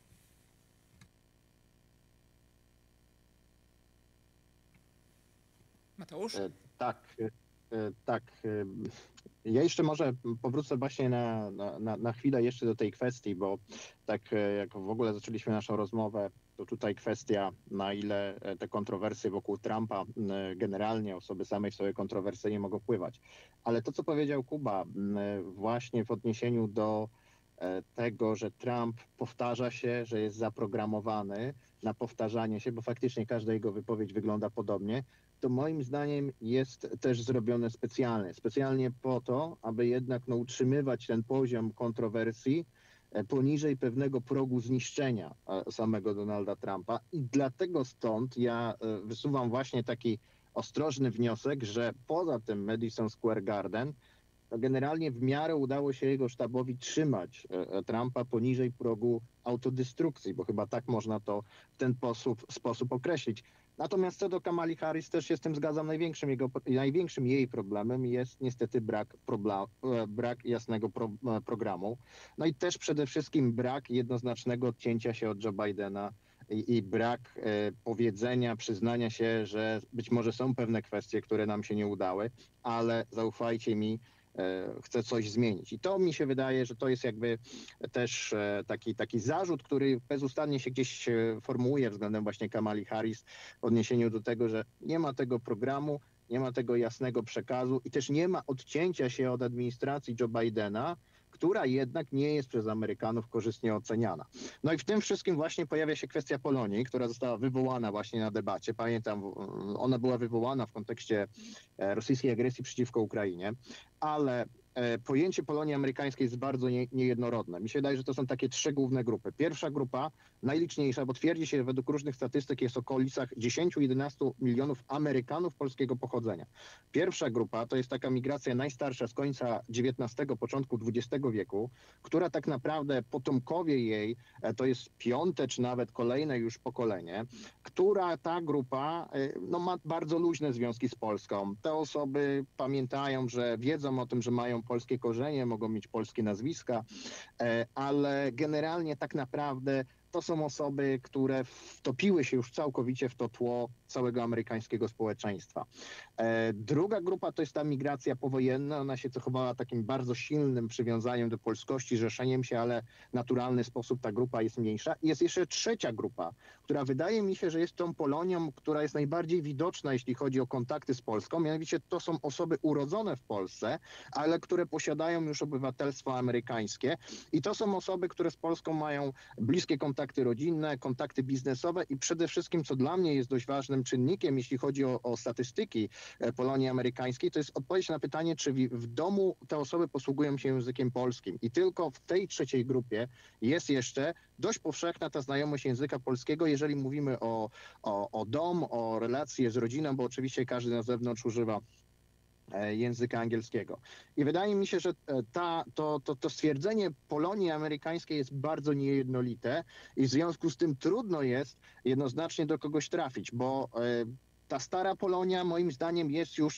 Mateusz? Tak. Ja jeszcze może powrócę właśnie na chwilę jeszcze do tej kwestii, bo tak jak w ogóle zaczęliśmy naszą rozmowę, to tutaj kwestia, na ile te kontrowersje wokół Trumpa, generalnie osoby same w sobie kontrowersyjnie mogą wpływać. Ale to, co powiedział Kuba właśnie w odniesieniu do tego, że Trump powtarza się, że jest zaprogramowany na powtarzanie się, bo faktycznie każda jego wypowiedź wygląda podobnie, to moim zdaniem jest też zrobione specjalnie po to, aby jednak utrzymywać ten poziom kontrowersji poniżej pewnego progu zniszczenia samego Donalda Trumpa i dlatego stąd ja wysuwam właśnie taki ostrożny wniosek, że poza tym Madison Square Garden to generalnie w miarę udało się jego sztabowi trzymać Trumpa poniżej progu autodestrukcji, bo chyba tak można to w ten sposób określić. Natomiast co do Kamali Harris, też się z tym zgadzam, największym jej problemem jest niestety brak jasnego programu. No i też przede wszystkim brak jednoznacznego odcięcia się od Joe Bidena i brak powiedzenia, przyznania się, że być może są pewne kwestie, które nam się nie udały, ale zaufajcie mi, chce coś zmienić. I to mi się wydaje, że to jest jakby też taki zarzut, który bezustannie się gdzieś formułuje względem właśnie Kamali Harris w odniesieniu do tego, że nie ma tego programu, nie ma tego jasnego przekazu i też nie ma odcięcia się od administracji Joe Bidena, która jednak nie jest przez Amerykanów korzystnie oceniana. No i w tym wszystkim właśnie pojawia się kwestia Polonii, która została wywołana właśnie na debacie. Pamiętam, ona była wywołana w kontekście rosyjskiej agresji przeciwko Ukrainie, ale pojęcie Polonii amerykańskiej jest bardzo niejednorodne. Mi się wydaje, że to są takie 3 główne grupy. Pierwsza grupa, najliczniejsza, bo twierdzi się według różnych statystyk jest w okolicach 10-11 milionów Amerykanów polskiego pochodzenia. Pierwsza grupa to jest taka migracja najstarsza z końca XIX, początku XX wieku, która tak naprawdę potomkowie jej, to jest 5. czy nawet kolejne już pokolenie, która ta grupa no, ma bardzo luźne związki z Polską. Te osoby pamiętają, że wiedzą o tym, że mają polskie korzenie, mogą mieć polskie nazwiska, ale generalnie tak naprawdę to są osoby, które wtopiły się już całkowicie w to tło całego amerykańskiego społeczeństwa. Druga grupa to jest ta migracja powojenna. Ona się cechowała takim bardzo silnym przywiązaniem do polskości, rzeszeniem się, ale w naturalny sposób ta grupa jest mniejsza. I jest jeszcze trzecia grupa, która wydaje mi się, że jest tą Polonią, która jest najbardziej widoczna, jeśli chodzi o kontakty z Polską. Mianowicie to są osoby urodzone w Polsce, ale które posiadają już obywatelstwo amerykańskie. I to są osoby, które z Polską mają bliskie kontakty rodzinne, kontakty biznesowe i przede wszystkim, co dla mnie jest dość ważnym czynnikiem, jeśli chodzi o statystyki Polonii amerykańskiej, to jest odpowiedź na pytanie, czy w domu te osoby posługują się językiem polskim. I tylko w tej trzeciej grupie jest jeszcze dość powszechna ta znajomość języka polskiego, jeżeli mówimy o dom, o relacje z rodziną, bo oczywiście każdy na zewnątrz używa języka angielskiego. I wydaje mi się, że to stwierdzenie Polonii amerykańskiej jest bardzo niejednolite i w związku z tym trudno jest jednoznacznie do kogoś trafić, bo ta stara Polonia moim zdaniem jest już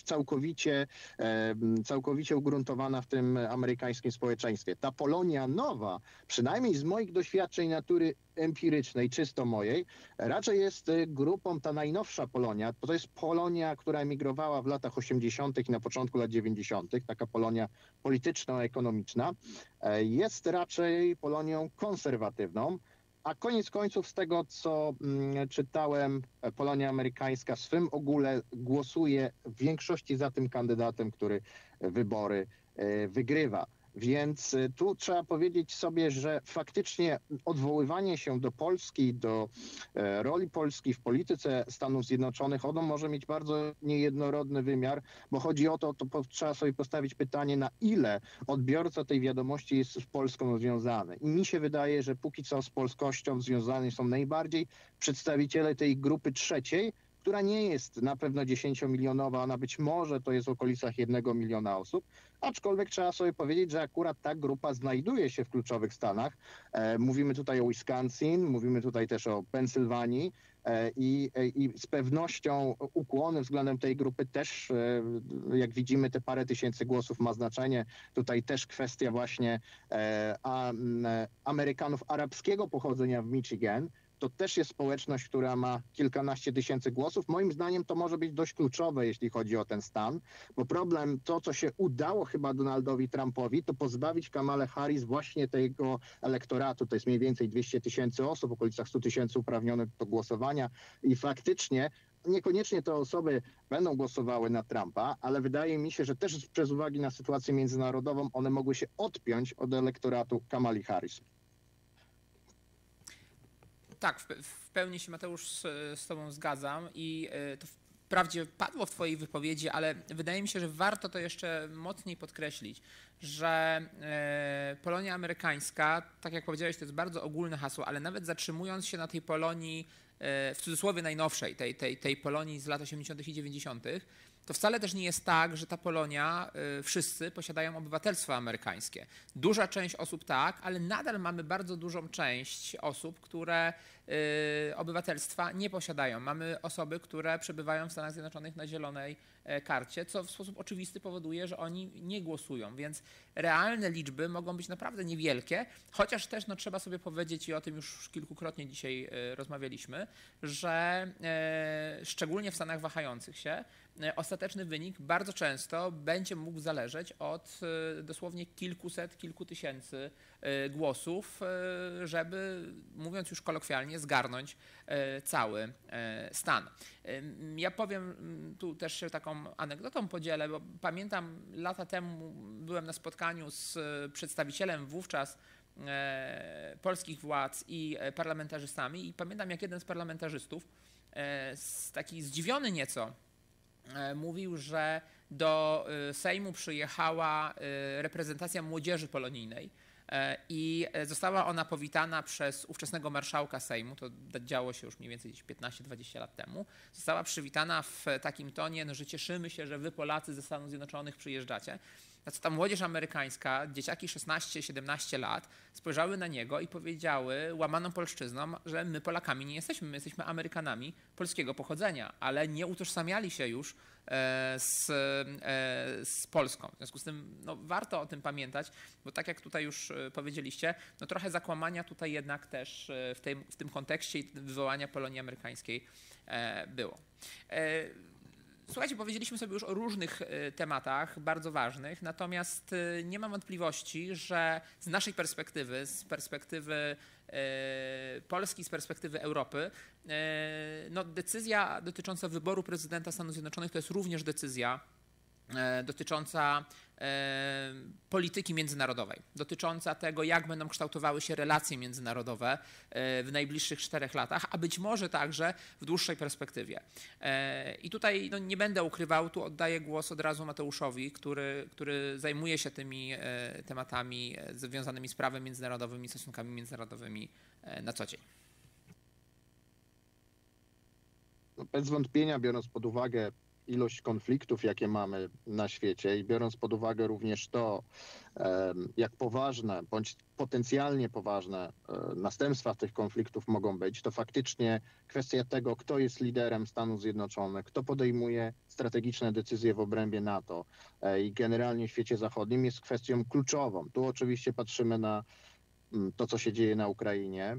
całkowicie ugruntowana w tym amerykańskim społeczeństwie. Ta Polonia nowa, przynajmniej z moich doświadczeń natury empirycznej, czysto mojej, raczej jest grupą, ta najnowsza Polonia, to jest Polonia, która emigrowała w latach 80. i na początku lat 90., taka Polonia polityczno-ekonomiczna, jest raczej Polonią konserwatywną. A koniec końców z tego, co czytałem, Polonia amerykańska w swym ogóle głosuje w większości za tym kandydatem, który wybory wygrywa. Więc tu trzeba powiedzieć sobie, że faktycznie odwoływanie się do Polski, do roli Polski w polityce Stanów Zjednoczonych, ono może mieć bardzo niejednorodny wymiar, bo chodzi o to trzeba sobie postawić pytanie, na ile odbiorca tej wiadomości jest z Polską związany. I mi się wydaje, że póki co z polskością związani są najbardziej przedstawiciele tej grupy trzeciej, która nie jest na pewno 10-milionowa, ona być może to jest w okolicach 1 miliona osób, aczkolwiek trzeba sobie powiedzieć, że akurat ta grupa znajduje się w kluczowych stanach. Mówimy tutaj o Wisconsin, mówimy tutaj też o Pensylwanii i z pewnością ukłony względem tej grupy też, jak widzimy, te parę tysięcy głosów ma znaczenie. Tutaj też kwestia właśnie Amerykanów arabskiego pochodzenia w Michigan. To też jest społeczność, która ma kilkanaście tysięcy głosów. Moim zdaniem to może być dość kluczowe, jeśli chodzi o ten stan, bo problem, to co się udało chyba Donaldowi Trumpowi, to pozbawić Kamalę Harris właśnie tego elektoratu. To jest mniej więcej 200 tysięcy osób, w okolicach 100 tysięcy uprawnionych do głosowania i faktycznie niekoniecznie te osoby będą głosowały na Trumpa, ale wydaje mi się, że też przez uwagi na sytuację międzynarodową one mogły się odpiąć od elektoratu Kamali Harris. Tak, w pełni się, Mateusz, z tobą zgadzam i to wprawdzie padło w twojej wypowiedzi, ale wydaje mi się, że warto to jeszcze mocniej podkreślić, że Polonia amerykańska, tak jak powiedziałeś, to jest bardzo ogólne hasło, ale nawet zatrzymując się na tej Polonii, w cudzysłowie najnowszej, tej Polonii z lat 80. i 90., to wcale też nie jest tak, że ta Polonia, wszyscy posiadają obywatelstwo amerykańskie. Duża część osób tak, ale nadal mamy bardzo dużą część osób, które obywatelstwa nie posiadają. Mamy osoby, które przebywają w Stanach Zjednoczonych na zielonej karcie, co w sposób oczywisty powoduje, że oni nie głosują, więc realne liczby mogą być naprawdę niewielkie, chociaż też trzeba sobie powiedzieć, i o tym już kilkukrotnie dzisiaj rozmawialiśmy, że szczególnie w Stanach wahających się ostateczny wynik bardzo często będzie mógł zależeć od dosłownie kilkuset, kilku tysięcy głosów, żeby, mówiąc już kolokwialnie, zgarnąć cały stan. Ja powiem, tu też się taką anegdotą podzielę, bo pamiętam lata temu byłem na spotkaniu z przedstawicielem wówczas polskich władz i parlamentarzystami i pamiętam, jak jeden z parlamentarzystów, taki zdziwiony nieco, mówił, że do Sejmu przyjechała reprezentacja młodzieży polonijnej i została ona powitana przez ówczesnego marszałka Sejmu, to działo się już mniej więcej 15-20 lat temu, została przywitana w takim tonie, no, że cieszymy się, że wy Polacy ze Stanów Zjednoczonych przyjeżdżacie. Na co ta młodzież amerykańska, dzieciaki 16-17 lat, spojrzały na niego i powiedziały łamaną polszczyzną, że my Polakami nie jesteśmy, my jesteśmy Amerykanami polskiego pochodzenia, ale nie utożsamiali się już z Polską. W związku z tym no, warto o tym pamiętać, bo tak jak tutaj już powiedzieliście, no trochę zakłamania tutaj jednak też w tym kontekście wywołania Polonii amerykańskiej było. Słuchajcie, powiedzieliśmy sobie już o różnych tematach bardzo ważnych, natomiast nie mam wątpliwości, że z naszej perspektywy, z perspektywy Polski, z perspektywy Europy, no decyzja dotycząca wyboru prezydenta Stanów Zjednoczonych to jest również decyzja dotycząca polityki międzynarodowej, dotycząca tego, jak będą kształtowały się relacje międzynarodowe w najbliższych 4 latach, a być może także w dłuższej perspektywie. I tutaj no, nie będę ukrywał, tu oddaję głos od razu Mateuszowi, który zajmuje się tymi tematami związanymi z prawem międzynarodowym i stosunkami międzynarodowymi na co dzień. No, bez wątpienia, biorąc pod uwagę ilość konfliktów, jakie mamy na świecie i biorąc pod uwagę również to, jak poważne bądź potencjalnie poważne następstwa tych konfliktów mogą być, to faktycznie kwestia tego, kto jest liderem Stanów Zjednoczonych, kto podejmuje strategiczne decyzje w obrębie NATO i generalnie w świecie zachodnim jest kwestią kluczową. Tu oczywiście patrzymy na to, co się dzieje na Ukrainie.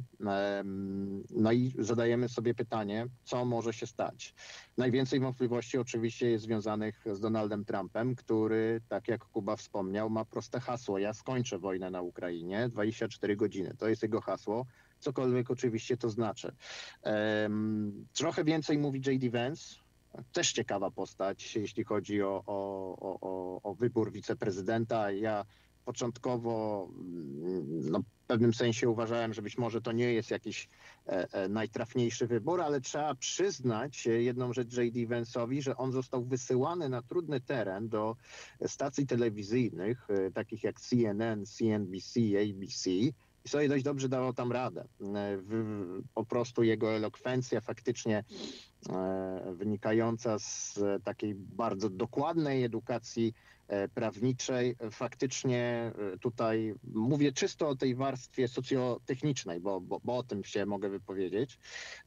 No i zadajemy sobie pytanie, co może się stać. Najwięcej wątpliwości oczywiście jest związanych z Donaldem Trumpem, który, tak jak Kuba wspomniał, ma proste hasło: ja skończę wojnę na Ukrainie, 24 godziny. To jest jego hasło, cokolwiek oczywiście to znaczy. Trochę więcej mówi J.D. Vance. Też ciekawa postać, jeśli chodzi o wybór wiceprezydenta. Ja początkowo no, w pewnym sensie uważałem, że być może to nie jest jakiś najtrafniejszy wybór, ale trzeba przyznać jedną rzecz J.D. Vance'owi, że on został wysyłany na trudny teren do stacji telewizyjnych, takich jak CNN, CNBC, ABC, i sobie dość dobrze dawał tam radę. Po prostu jego elokwencja faktycznie wynikająca z takiej bardzo dokładnej edukacji prawniczej, faktycznie tutaj mówię czysto o tej warstwie socjotechnicznej, bo o tym się mogę wypowiedzieć,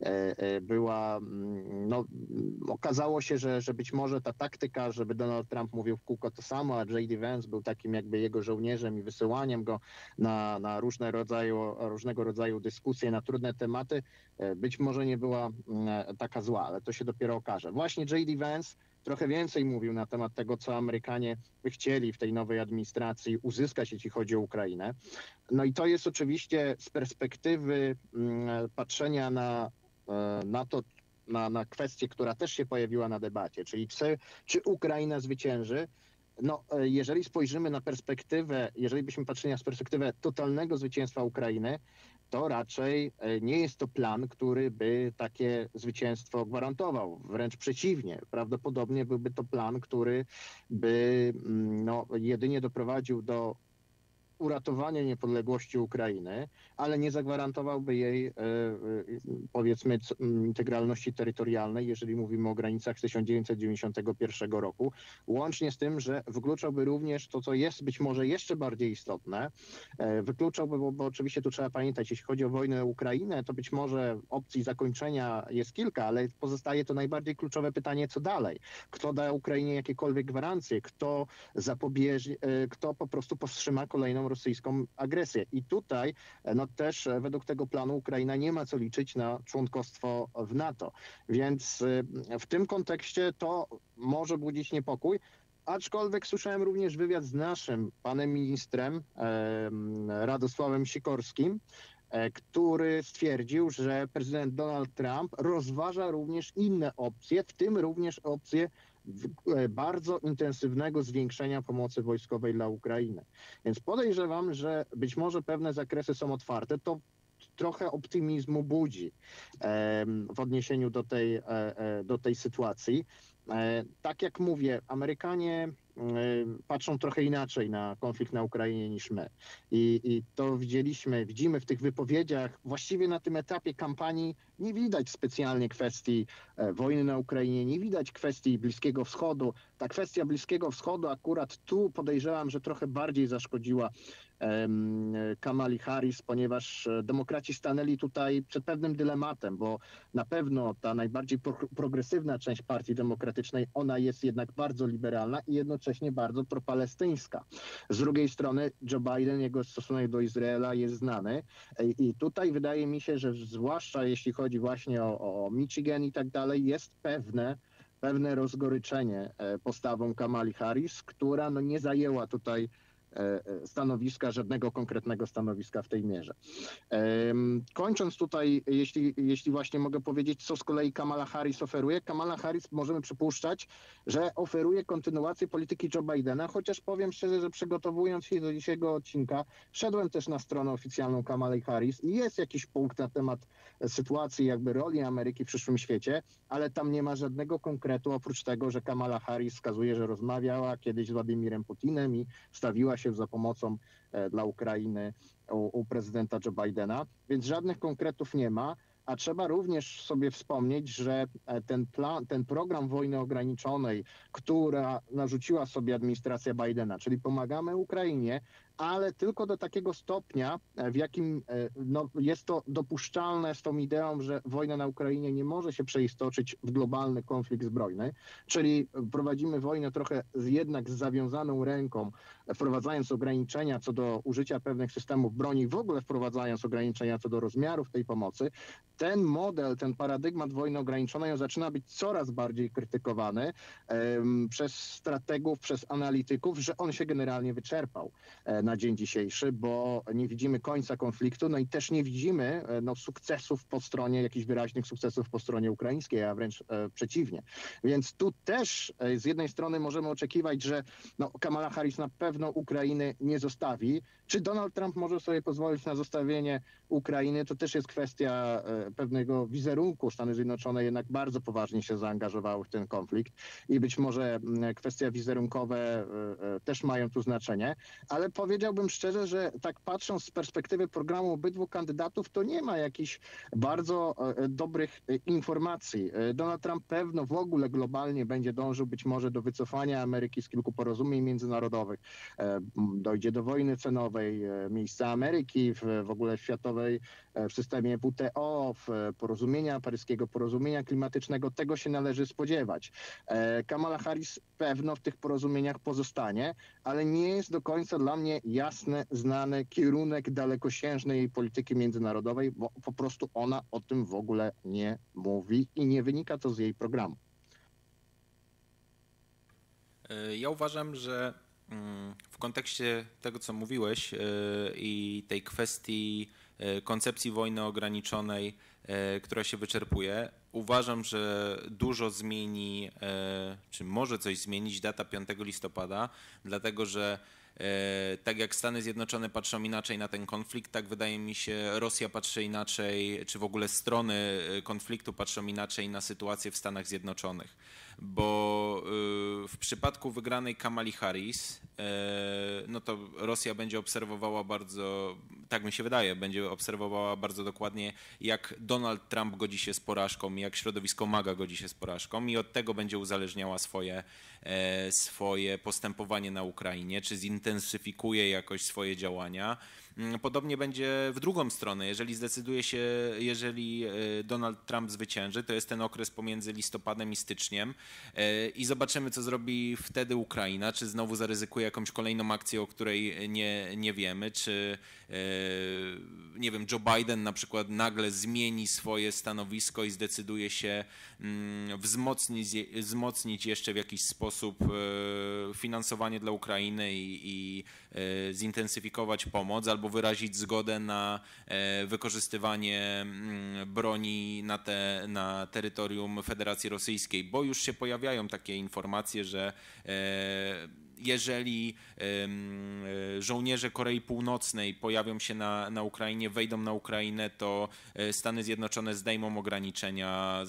była, no, okazało się, że być może ta taktyka, żeby Donald Trump mówił w kółko to samo, a J.D. Vance był takim jakby jego żołnierzem i wysyłaniem go na różnego rodzaju dyskusje na trudne tematy, być może nie była taka zła, ale to się dopiero okaże. Właśnie J.D. Vance trochę więcej mówił na temat tego, co Amerykanie by chcieli w tej nowej administracji uzyskać, jeśli chodzi o Ukrainę. No i to jest oczywiście z perspektywy patrzenia na to, na kwestię, która też się pojawiła na debacie, czyli czy Ukraina zwycięży. No, jeżeli spojrzymy na perspektywę, jeżeli byśmy patrzyli na perspektywę totalnego zwycięstwa Ukrainy, to raczej nie jest to plan, który by takie zwycięstwo gwarantował. Wręcz przeciwnie. Prawdopodobnie byłby to plan, który by no, jedynie doprowadził do uratowania niepodległości Ukrainy, ale nie zagwarantowałby jej, powiedzmy, integralności terytorialnej, jeżeli mówimy o granicach z 1991 roku, łącznie z tym, że wykluczałby również to, co jest być może jeszcze bardziej istotne, wykluczałby, bo oczywiście tu trzeba pamiętać, jeśli chodzi o wojnę o Ukrainę, to być może opcji zakończenia jest kilka, ale pozostaje to najbardziej kluczowe pytanie, co dalej? Kto da Ukrainie jakiekolwiek gwarancje? Kto zapobieży, kto po prostu powstrzyma kolejną rosyjską agresję. I tutaj no też według tego planu Ukraina nie ma co liczyć na członkostwo w NATO. Więc w tym kontekście to może budzić niepokój. Aczkolwiek słyszałem również wywiad z naszym panem ministrem Radosławem Sikorskim, który stwierdził, że prezydent Donald Trump rozważa również inne opcje, w tym również opcję bardzo intensywnego zwiększenia pomocy wojskowej dla Ukrainy. Więc podejrzewam, że być może pewne zakresy są otwarte. To trochę optymizmu budzi w odniesieniu do tej sytuacji. Tak jak mówię, Amerykanie patrzą trochę inaczej na konflikt na Ukrainie niż my. I to widzimy w tych wypowiedziach, właściwie na tym etapie kampanii nie widać specjalnie kwestii wojny na Ukrainie, nie widać kwestii Bliskiego Wschodu. Ta kwestia Bliskiego Wschodu akurat tu podejrzewam, że trochę bardziej zaszkodziła Kamali Harris, ponieważ demokraci stanęli tutaj przed pewnym dylematem, bo na pewno ta najbardziej progresywna część Partii Demokratycznej, ona jest jednak bardzo liberalna i jednocześnie bardzo propalestyńska. Z drugiej strony Joe Biden, jego stosunek do Izraela jest znany i tutaj wydaje mi się, że zwłaszcza jeśli chodzi właśnie o Michigan i tak dalej, jest pewne rozgoryczenie postawą Kamali Harris, która no nie zajęła tutaj stanowiska, żadnego konkretnego stanowiska w tej mierze. Kończąc tutaj, jeśli właśnie mogę powiedzieć, co z kolei Kamala Harris oferuje. Kamala Harris możemy przypuszczać, że oferuje kontynuację polityki Joe Bidena, chociaż powiem szczerze, że przygotowując się do dzisiejszego odcinka, wszedłem też na stronę oficjalną Kamali Harris i jest jakiś punkt na temat sytuacji, jakby roli Ameryki w przyszłym świecie, ale tam nie ma żadnego konkretu, oprócz tego, że Kamala Harris wskazuje, że rozmawiała kiedyś z Władimirem Putinem i stawiła się za pomocą dla Ukrainy u prezydenta Joe Bidena, więc żadnych konkretów nie ma, a trzeba również sobie wspomnieć, że ten program wojny ograniczonej, która narzuciła sobie administracja Bidena, czyli pomagamy Ukrainie, ale tylko do takiego stopnia, w jakim jest to dopuszczalne z tą ideą, że wojna na Ukrainie nie może się przeistoczyć w globalny konflikt zbrojny, czyli prowadzimy wojnę trochę jednak z zawiązaną ręką, wprowadzając ograniczenia co do użycia pewnych systemów broni, w ogóle wprowadzając ograniczenia co do rozmiarów tej pomocy. Ten model, ten paradygmat wojny ograniczonej zaczyna być coraz bardziej krytykowany przez strategów, przez analityków, że on się generalnie wyczerpał na dzień dzisiejszy, bo nie widzimy końca konfliktu, no i też nie widzimy sukcesów po stronie, jakichś wyraźnych sukcesów po stronie ukraińskiej, a wręcz przeciwnie. Więc tu też z jednej strony możemy oczekiwać, że Kamala Harris na pewno Ukrainy nie zostawi. Czy Donald Trump może sobie pozwolić na zostawienie Ukrainy, to też jest kwestia pewnego wizerunku. Stany Zjednoczone jednak bardzo poważnie się zaangażowały w ten konflikt i być może kwestie wizerunkowe też mają tu znaczenie, ale powiedziałbym szczerze, że tak patrząc z perspektywy programu obydwu kandydatów, to nie ma jakichś bardzo dobrych informacji. Donald Trump pewno w ogóle globalnie będzie dążył być może do wycofania Ameryki z kilku porozumień międzynarodowych. Dojdzie do wojny cenowej, miejsca Ameryki w ogóle światowej, w systemie WTO, w paryskiego porozumienia klimatycznego. Tego się należy spodziewać. Kamala Harris pewno w tych porozumieniach pozostanie, ale nie jest do końca dla mnie jasny, znany kierunek dalekosiężnej jej polityki międzynarodowej, bo po prostu ona o tym w ogóle nie mówi i nie wynika to z jej programu. Ja uważam, że w kontekście tego, co mówiłeś i tej kwestii koncepcji wojny ograniczonej, która się wyczerpuje, uważam, że dużo zmieni, czy może coś zmienić data 5 listopada, dlatego że tak jak Stany Zjednoczone patrzą inaczej na ten konflikt, tak wydaje mi się Rosja patrzy inaczej, czy w ogóle strony konfliktu patrzą inaczej na sytuację w Stanach Zjednoczonych. Bo w przypadku wygranej Kamali Harris, no to Rosja będzie obserwowała bardzo, tak mi się wydaje, będzie obserwowała bardzo dokładnie, jak Donald Trump godzi się z porażką, jak środowisko MAGA godzi się z porażką i od tego będzie uzależniała swoje postępowanie na Ukrainie, czy zintensyfikuje jakoś swoje działania. Podobnie będzie w drugą stronę. Jeżeli Donald Trump zwycięży, to jest ten okres pomiędzy listopadem i styczniem i zobaczymy, co zrobi wtedy Ukraina, czy znowu zaryzykuje jakąś kolejną akcję, o której nie wiemy, czy nie wiem, Joe Biden na przykład nagle zmieni swoje stanowisko i zdecyduje się wzmocnić jeszcze w jakiś sposób finansowanie dla Ukrainy i zintensyfikować pomoc, albo wyrazić zgodę na wykorzystywanie broni na terytorium Federacji Rosyjskiej, bo już się pojawiają takie informacje, że jeżeli żołnierze Korei Północnej pojawią się na Ukrainie, wejdą na Ukrainę, to Stany Zjednoczone zdejmą ograniczenia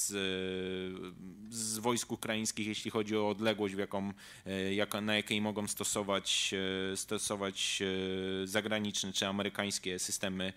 z wojsk ukraińskich, jeśli chodzi o odległość, na jakiej mogą stosować zagraniczne czy amerykańskie systemy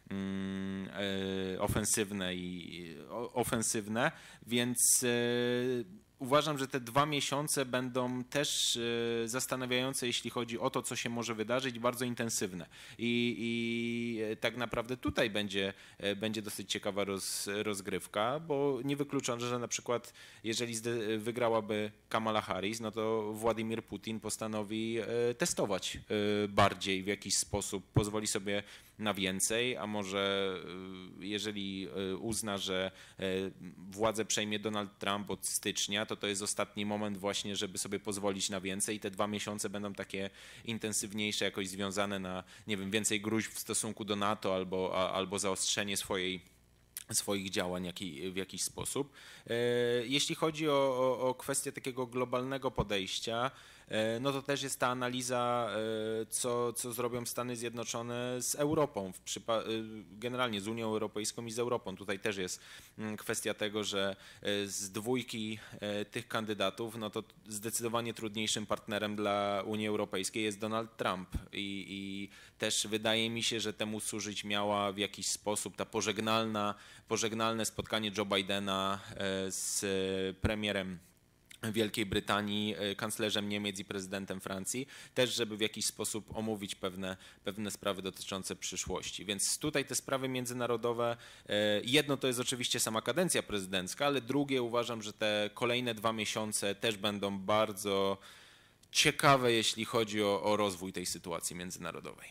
ofensywne, więc uważam, że te 2 miesiące będą też zastanawiające, jeśli chodzi o to, co się może wydarzyć, bardzo intensywne. I tak naprawdę tutaj będzie dosyć ciekawa rozgrywka, bo niewykluczone, że na przykład jeżeli wygrałaby Kamala Harris, no to Władimir Putin postanowi testować bardziej w jakiś sposób, pozwoli sobie na więcej, a może jeżeli uzna, że władzę przejmie Donald Trump od stycznia, to jest ostatni moment właśnie, żeby sobie pozwolić na więcej i te 2 miesiące będą takie intensywniejsze, jakoś związane na, nie wiem, więcej gruźb w stosunku do NATO albo zaostrzenie swoich działań w jakiś sposób. Jeśli chodzi o kwestię takiego globalnego podejścia, no to też jest ta analiza, co zrobią Stany Zjednoczone z Europą, generalnie z Unią Europejską i z Europą. Tutaj też jest kwestia tego, że z dwójki tych kandydatów, no to zdecydowanie trudniejszym partnerem dla Unii Europejskiej jest Donald Trump i też wydaje mi się, że temu służyć miała w jakiś sposób ta pożegnalne spotkanie Joe Bidena z premierem Wielkiej Brytanii, kanclerzem Niemiec i prezydentem Francji, też żeby w jakiś sposób omówić pewne sprawy dotyczące przyszłości. Więc tutaj te sprawy międzynarodowe, jedno to jest oczywiście sama kadencja prezydencka, ale drugie uważam, że te kolejne 2 miesiące też będą bardzo ciekawe, jeśli chodzi o rozwój tej sytuacji międzynarodowej.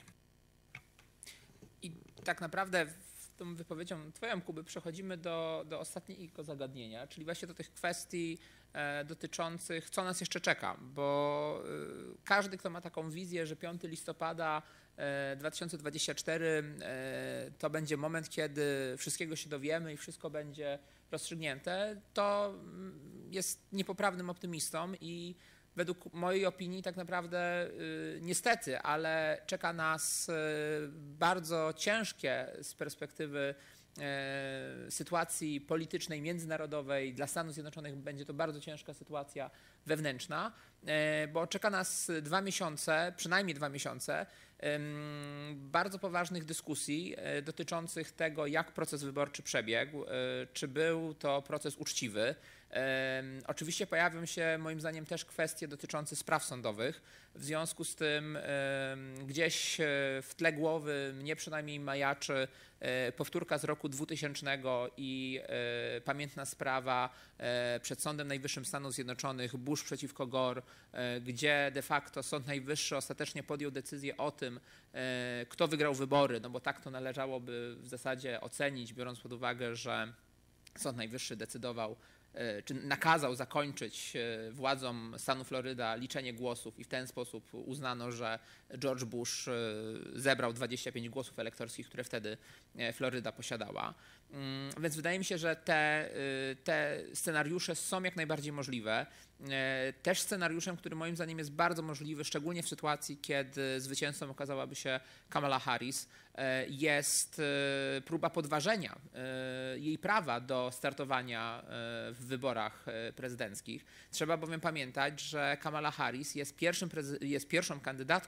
I tak naprawdę tą wypowiedzią twoją, Kuby, przechodzimy do ostatniego zagadnienia, czyli właśnie do tych kwestii dotyczących, co nas jeszcze czeka, bo każdy, kto ma taką wizję, że 5 listopada 2024 to będzie moment, kiedy wszystkiego się dowiemy i wszystko będzie rozstrzygnięte, to jest niepoprawnym optymistą i według mojej opinii tak naprawdę niestety, ale czeka nas bardzo ciężkie z perspektywy sytuacji politycznej, międzynarodowej. Dla Stanów Zjednoczonych będzie to bardzo ciężka sytuacja wewnętrzna, bo czeka nas 2 miesiące, przynajmniej 2 miesiące bardzo poważnych dyskusji dotyczących tego, jak proces wyborczy przebiegł, czy był to proces uczciwy. Oczywiście pojawią się moim zdaniem też kwestie dotyczące spraw sądowych. W związku z tym gdzieś w tle głowy mnie przynajmniej majaczy powtórka z roku 2000 i pamiętna sprawa przed Sądem Najwyższym Stanów Zjednoczonych Bush przeciwko Gore, gdzie de facto Sąd Najwyższy ostatecznie podjął decyzję o tym, kto wygrał wybory, no bo tak to należałoby w zasadzie ocenić, biorąc pod uwagę, że Sąd Najwyższy decydował, czy nakazał zakończyć władzom stanu Floryda liczenie głosów i w ten sposób uznano, że George Bush zebrał 25 głosów elektorskich, które wtedy Floryda posiadała. Więc wydaje mi się, że te scenariusze są jak najbardziej możliwe. Też scenariuszem, który moim zdaniem jest bardzo możliwy, szczególnie w sytuacji, kiedy zwycięzcą okazałaby się Kamala Harris, jest próba podważenia jej prawa do startowania w wyborach prezydenckich. Trzeba bowiem pamiętać, że Kamala Harris jest pierwszą kandydatką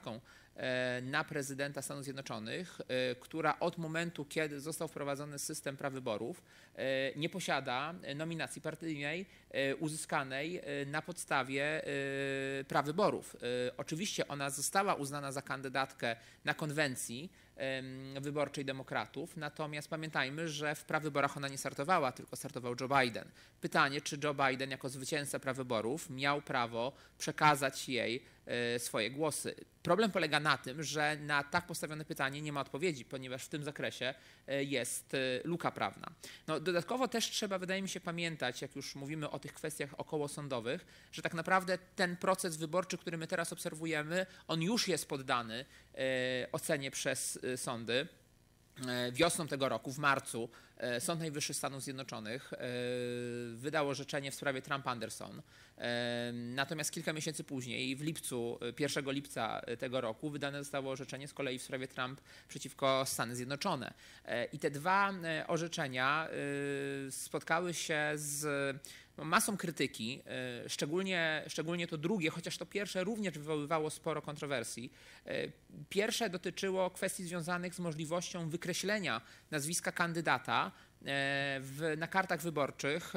na prezydenta Stanów Zjednoczonych, która od momentu, kiedy został wprowadzony system prawyborów, nie posiada nominacji partyjnej uzyskanej na podstawie prawyborów. Oczywiście ona została uznana za kandydatkę na konwencji wyborczej demokratów, natomiast pamiętajmy, że w prawyborach ona nie startowała, tylko startował Joe Biden. Pytanie, czy Joe Biden jako zwycięzca prawyborów miał prawo przekazać jej swoje głosy. Problem polega na tym, że na tak postawione pytanie nie ma odpowiedzi, ponieważ w tym zakresie jest luka prawna. No, dodatkowo też trzeba, wydaje mi się, pamiętać, jak już mówimy o tych kwestiach okołosądowych, że tak naprawdę ten proces wyborczy, który my teraz obserwujemy, on już jest poddany ocenie przez sądy. Wiosną tego roku, w marcu, Sąd Najwyższy Stanów Zjednoczonych wydał orzeczenie w sprawie Trump-Anderson. Natomiast kilka miesięcy później, w lipcu, 1 lipca tego roku, wydane zostało orzeczenie z kolei w sprawie Trump przeciwko Stany Zjednoczone. I te dwa orzeczenia spotkały się z masą krytyki, szczególnie to drugie, chociaż to pierwsze również wywoływało sporo kontrowersji. Pierwsze dotyczyło kwestii związanych z możliwością wykreślenia nazwiska kandydata na kartach wyborczych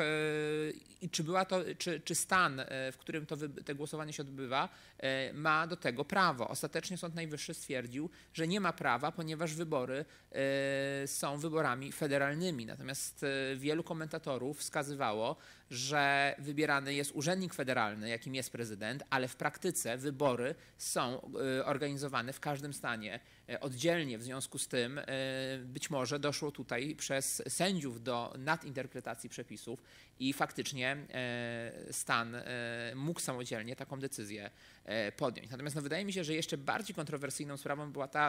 i czy stan, w którym to głosowanie się odbywa, ma do tego prawo. Ostatecznie Sąd Najwyższy stwierdził, że nie ma prawa, ponieważ wybory są wyborami federalnymi. Natomiast wielu komentatorów wskazywało, że wybierany jest urzędnik federalny, jakim jest prezydent, ale w praktyce wybory są organizowane w każdym stanie oddzielnie. W związku z tym być może doszło tutaj przez sędziów do nadinterpretacji przepisów i faktycznie stan mógł samodzielnie taką decyzję podjąć. Natomiast wydaje mi się, że jeszcze bardziej kontrowersyjną sprawą była ta,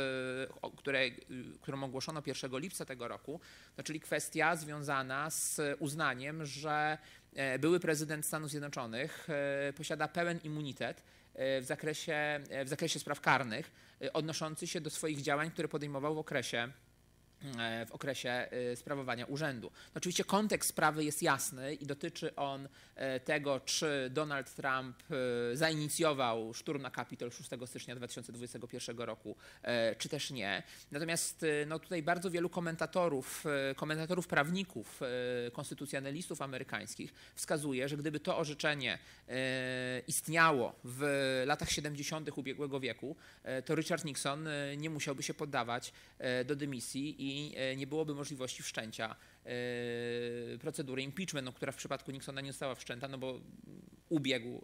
którą ogłoszono 1 lipca tego roku, czyli kwestia związana z uznaniem, że były prezydent Stanów Zjednoczonych posiada pełen immunitet w zakresie spraw karnych odnoszący się do swoich działań, które podejmował w okresie sprawowania urzędu. Oczywiście kontekst sprawy jest jasny i dotyczy on tego, czy Donald Trump zainicjował szturm na Kapitol 6 stycznia 2021 roku, czy też nie. Natomiast tutaj bardzo wielu komentatorów, prawników, konstytucjonalistów amerykańskich wskazuje, że gdyby to orzeczenie istniało w latach 70. ubiegłego wieku, to Richard Nixon nie musiałby się poddawać do dymisji i nie byłoby możliwości wszczęcia procedury impeachment, która w przypadku Nixona nie została wszczęta, bo ubiegł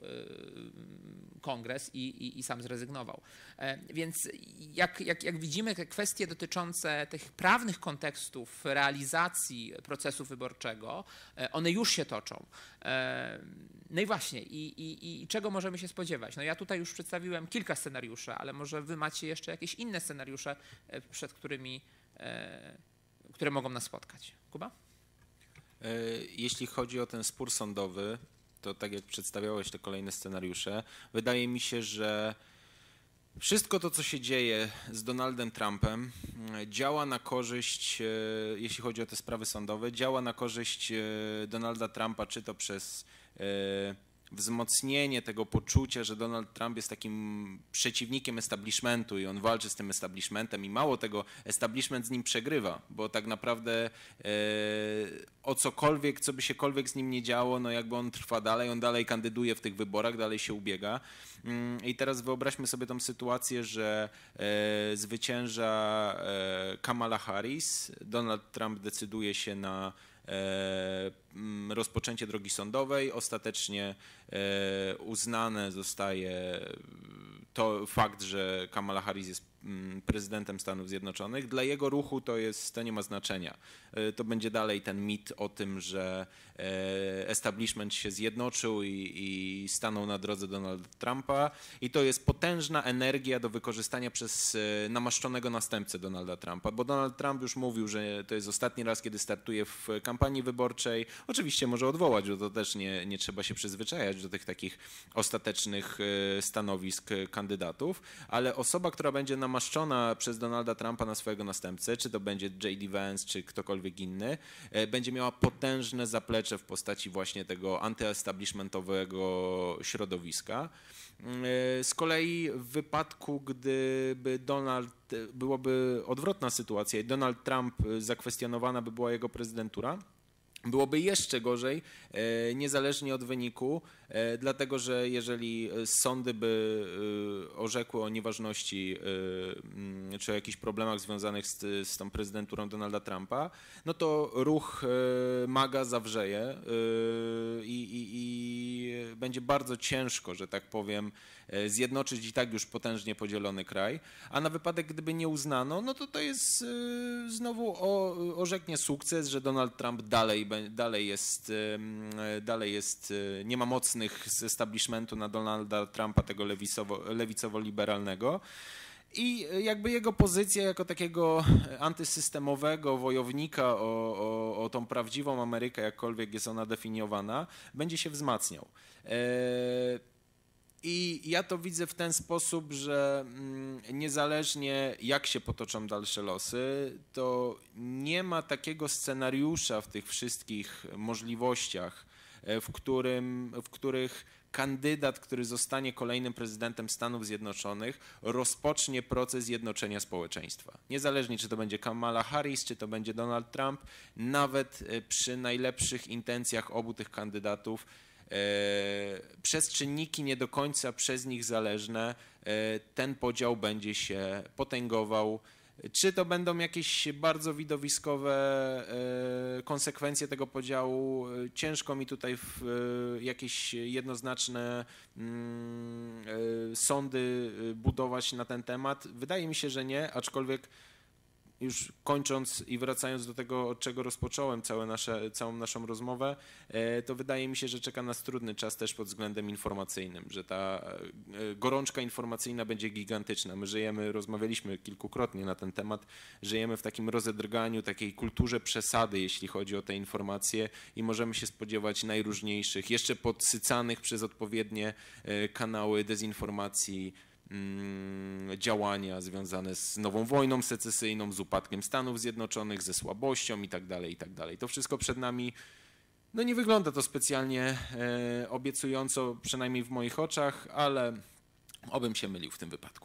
kongres i sam zrezygnował. Więc jak widzimy, te kwestie dotyczące tych prawnych kontekstów realizacji procesu wyborczego, one już się toczą. No i właśnie, i czego możemy się spodziewać? Ja tutaj już przedstawiłem kilka scenariuszy, ale może wy macie jeszcze jakieś inne scenariusze, przed które mogą nas spotkać. Kuba? Jeśli chodzi o ten spór sądowy, to tak jak przedstawiałeś te kolejne scenariusze, wydaje mi się, że wszystko to, co się dzieje z Donaldem Trumpem, działa na korzyść, jeśli chodzi o te sprawy sądowe, działa na korzyść Donalda Trumpa, czy to przez wzmocnienie tego poczucia, że Donald Trump jest takim przeciwnikiem establishmentu i on walczy z tym establishmentem i mało tego, establishment z nim przegrywa, bo tak naprawdę o cokolwiek, co by się z nim nie działo, jakby on trwa dalej, on dalej kandyduje w tych wyborach, dalej się ubiega. I teraz wyobraźmy sobie tą sytuację, że zwycięża Kamala Harris, Donald Trump decyduje się na rozpoczęcie drogi sądowej. Ostatecznie uznane zostaje to fakt, że Kamala Harris jest prezydentem Stanów Zjednoczonych. Dla jego ruchu to nie ma znaczenia. To będzie dalej ten mit o tym, że establishment się zjednoczył i stanął na drodze Donalda Trumpa i to jest potężna energia do wykorzystania przez namaszczonego następcę Donalda Trumpa, bo Donald Trump już mówił, że to jest ostatni raz, kiedy startuje w kampanii wyborczej. Oczywiście może odwołać, bo to też nie trzeba się przyzwyczajać do tych takich ostatecznych stanowisk kandydatów, ale osoba, która będzie namaszczona przez Donalda Trumpa na swojego następcę, czy to będzie J.D. Vance, czy ktokolwiek inny, będzie miała potężne zaplecze w postaci właśnie tego antyestablishmentowego środowiska. Z kolei w wypadku, gdyby byłoby odwrotna sytuacja i Donald Trump zakwestionowana by była jego prezydentura, byłoby jeszcze gorzej, niezależnie od wyniku, dlatego że jeżeli sądy by orzekły o nieważności czy o jakichś problemach związanych z tą prezydenturą Donalda Trumpa, no to ruch MAGA zawrzeje i będzie bardzo ciężko, że tak powiem, zjednoczyć i tak już potężnie podzielony kraj, a na wypadek, gdyby nie uznano, no to jest znowu orzeknie sukces, że Donald Trump dalej jest, nie ma mocnych z establishmentu na Donalda Trumpa, tego lewicowo-liberalnego. I jakby jego pozycja jako takiego antysystemowego wojownika o tą prawdziwą Amerykę, jakkolwiek jest ona definiowana, będzie się wzmacniał. I ja to widzę w ten sposób, że niezależnie jak się potoczą dalsze losy, to nie ma takiego scenariusza w tych wszystkich możliwościach, w których kandydat, który zostanie kolejnym prezydentem Stanów Zjednoczonych, rozpocznie proces jednoczenia społeczeństwa. Niezależnie, czy to będzie Kamala Harris, czy to będzie Donald Trump, nawet przy najlepszych intencjach obu tych kandydatów, przez czynniki nie do końca przez nich zależne, ten podział będzie się potęgował. Czy to będą jakieś bardzo widowiskowe konsekwencje tego podziału? Ciężko mi tutaj jakieś jednoznaczne sądy budować na ten temat. Wydaje mi się, że nie, aczkolwiek już kończąc i wracając do tego, od czego rozpocząłem całą naszą rozmowę, to wydaje mi się, że czeka nas trudny czas też pod względem informacyjnym, że ta gorączka informacyjna będzie gigantyczna. My rozmawialiśmy kilkukrotnie na ten temat, żyjemy w takim rozedrganiu, takiej kulturze przesady, jeśli chodzi o te informacje i możemy się spodziewać najróżniejszych, jeszcze podsycanych przez odpowiednie kanały dezinformacji, działania związane z nową wojną secesyjną, z upadkiem Stanów Zjednoczonych, ze słabością i tak dalej, i tak dalej. To wszystko przed nami, no nie wygląda to specjalnie obiecująco, przynajmniej w moich oczach, ale obym się mylił w tym wypadku.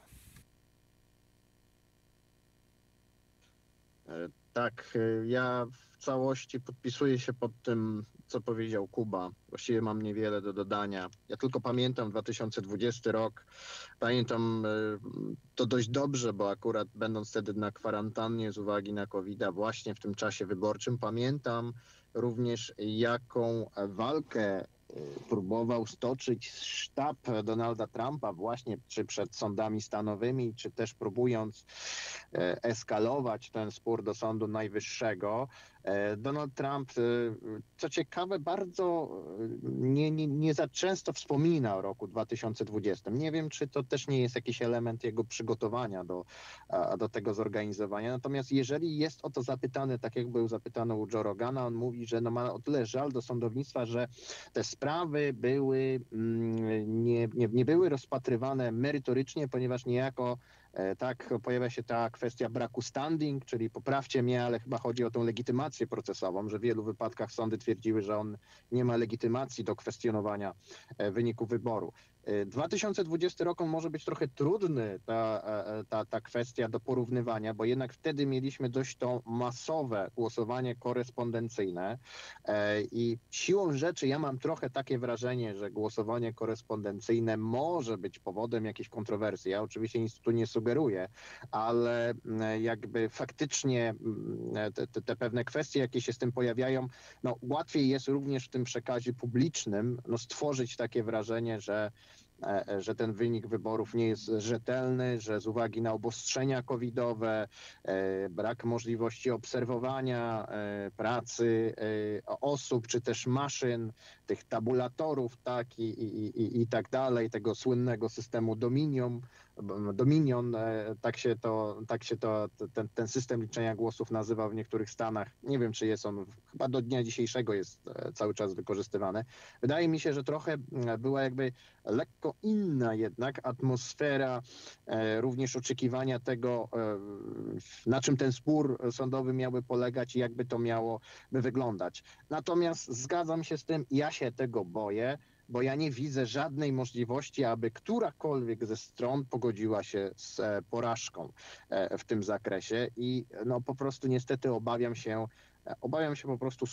Tak, ja w całości podpisuję się pod tym, co powiedział Kuba. Właściwie mam niewiele do dodania. Ja tylko pamiętam 2020 rok. Pamiętam to dość dobrze, bo akurat będąc wtedy na kwarantannie z uwagi na COVID-a właśnie w tym czasie wyborczym, pamiętam również jaką walkę próbował stoczyć sztab Donalda Trumpa właśnie czy przed sądami stanowymi, czy też próbując eskalować ten spór do Sądu Najwyższego. Donald Trump, co ciekawe, bardzo nie za często wspomina o roku 2020. Nie wiem, czy to też nie jest jakiś element jego przygotowania do tego zorganizowania. Natomiast jeżeli jest o to zapytany, tak jak był zapytany u Joe Rogana, on mówi, że ma o tyle żal do sądownictwa, że te sprawy nie były rozpatrywane merytorycznie, ponieważ niejako tak pojawia się ta kwestia braku standing, czyli poprawcie mnie, ale chyba chodzi o tą legitymację procesową, że w wielu wypadkach sądy twierdziły, że on nie ma legitymacji do kwestionowania wyniku wyboru. 2020 rok może być trochę trudny, ta kwestia do porównywania, bo jednak wtedy mieliśmy dość to masowe głosowanie korespondencyjne i siłą rzeczy ja mam trochę takie wrażenie, że głosowanie korespondencyjne może być powodem jakiejś kontrowersji. Ja oczywiście nic tu nie sugeruję, ale jakby faktycznie te pewne kwestie, jakie się z tym pojawiają, no łatwiej jest również w tym przekazie publicznym stworzyć takie wrażenie, że ten wynik wyborów nie jest rzetelny, że z uwagi na obostrzenia covidowe, brak możliwości obserwowania pracy osób, czy też maszyn, tych tabulatorów, tak i tak dalej, tego słynnego systemu Dominium Dominion, ten system liczenia głosów nazywa w niektórych stanach. Nie wiem, czy jest on, chyba do dnia dzisiejszego jest cały czas wykorzystywany. Wydaje mi się, że trochę była jakby lekko inna jednak atmosfera, również oczekiwania tego, na czym ten spór sądowy miałby polegać i jakby to miało by wyglądać. Natomiast zgadzam się z tym, ja się tego boję, bo ja nie widzę żadnej możliwości, aby którakolwiek ze stron pogodziła się z porażką w tym zakresie i no po prostu niestety obawiam się po prostu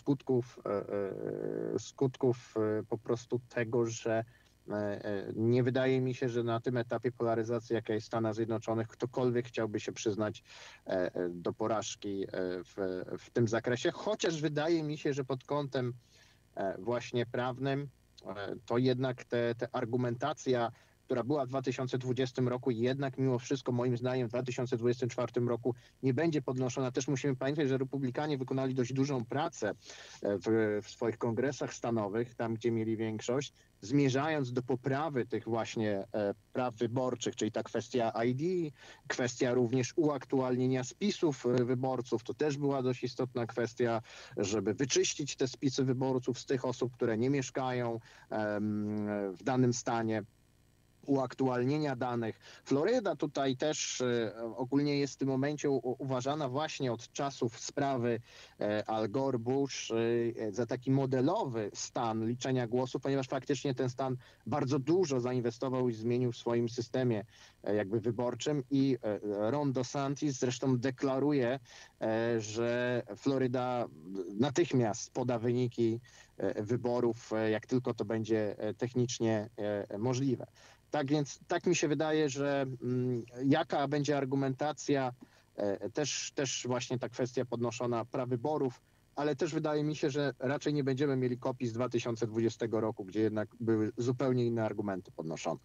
skutków po prostu tego, że nie wydaje mi się, że na tym etapie polaryzacji, jaka jest w Stanach Zjednoczonych, ktokolwiek chciałby się przyznać do porażki w tym zakresie, chociaż wydaje mi się, że pod kątem właśnie prawnym to jednak ta argumentacja, która była w 2020 roku, jednak mimo wszystko moim zdaniem w 2024 roku nie będzie podnoszona. Też musimy pamiętać, że Republikanie wykonali dość dużą pracę w swoich kongresach stanowych, tam gdzie mieli większość, zmierzając do poprawy tych właśnie praw wyborczych, czyli ta kwestia ID, kwestia również uaktualnienia spisów wyborców, to też była dość istotna kwestia, żeby wyczyścić te spisy wyborców z tych osób, które nie mieszkają w danym stanie, uaktualnienia danych. Floryda tutaj też ogólnie jest w tym momencie uważana właśnie od czasów sprawy Al Gore-Bush za taki modelowy stan liczenia głosów, ponieważ faktycznie ten stan bardzo dużo zainwestował i zmienił w swoim systemie jakby wyborczym i Ron DeSantis zresztą deklaruje, że Floryda natychmiast poda wyniki wyborów, jak tylko to będzie technicznie możliwe. Tak więc tak mi się wydaje, że jaka będzie argumentacja, też właśnie ta kwestia podnoszona prawyborów, ale też wydaje mi się, że raczej nie będziemy mieli kopii z 2020 roku, gdzie jednak były zupełnie inne argumenty podnoszone.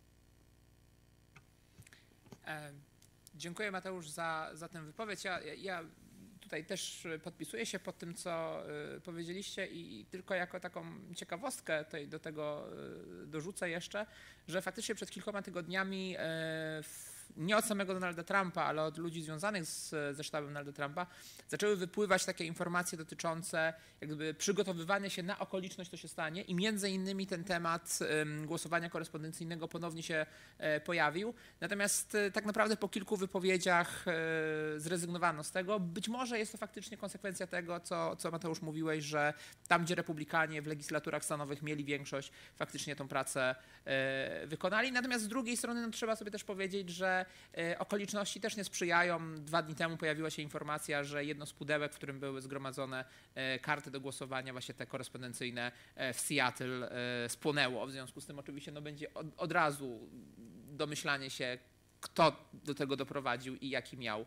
Dziękuję, Mateusz, za tę wypowiedź. Ja tutaj też podpisuję się pod tym, co powiedzieliście i tylko jako taką ciekawostkę tutaj do tego dorzucę jeszcze, że faktycznie przed kilkoma tygodniami nie od samego Donalda Trumpa, ale od ludzi związanych ze sztabem Donalda Trumpa zaczęły wypływać takie informacje dotyczące jakby przygotowywania się na okoliczność, to się stanie i między innymi ten temat głosowania korespondencyjnego ponownie się pojawił. Natomiast tak naprawdę po kilku wypowiedziach zrezygnowano z tego. Być może jest to faktycznie konsekwencja tego, co Mateusz mówiłeś, że tam, gdzie republikanie w legislaturach stanowych mieli większość, faktycznie tą pracę wykonali. Natomiast z drugiej strony no, trzeba sobie też powiedzieć, że okoliczności też nie sprzyjają. 2 dni temu pojawiła się informacja, że jedno z pudełek, w którym były zgromadzone karty do głosowania, właśnie te korespondencyjne w Seattle, spłonęło. W związku z tym oczywiście no, będzie od razu domyślanie się, kto do tego doprowadził i jaki miał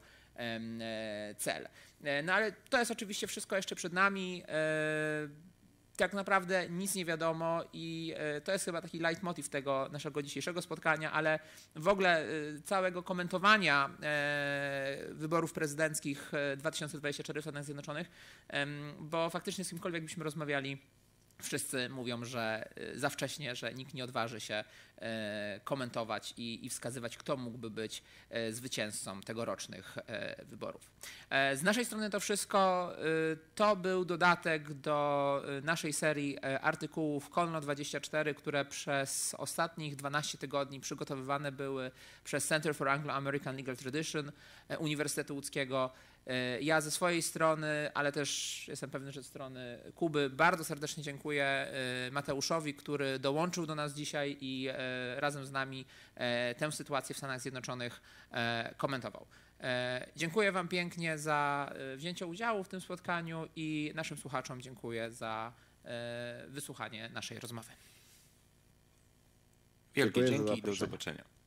cel. No ale to jest oczywiście wszystko jeszcze przed nami. Tak naprawdę nic nie wiadomo i to jest chyba taki leitmotiv tego naszego dzisiejszego spotkania, ale w ogóle całego komentowania wyborów prezydenckich 2024 w Stanach Zjednoczonych, bo faktycznie z kimkolwiek byśmy rozmawiali, wszyscy mówią, że za wcześnie, że nikt nie odważy się komentować i wskazywać, kto mógłby być zwycięzcą tegorocznych wyborów. Z naszej strony to wszystko. To był dodatek do naszej serii artykułów Kolno24, które przez ostatnich 12 tygodni przygotowywane były przez Center for Anglo-American Legal Tradition Uniwersytetu Łódzkiego. Ja ze swojej strony, ale też jestem pewny, że ze strony Kuby, bardzo serdecznie dziękuję Mateuszowi, który dołączył do nas dzisiaj i razem z nami tę sytuację w Stanach Zjednoczonych komentował. Dziękuję Wam pięknie za wzięcie udziału w tym spotkaniu i naszym słuchaczom dziękuję za wysłuchanie naszej rozmowy. Wielkie dzięki i do zobaczenia.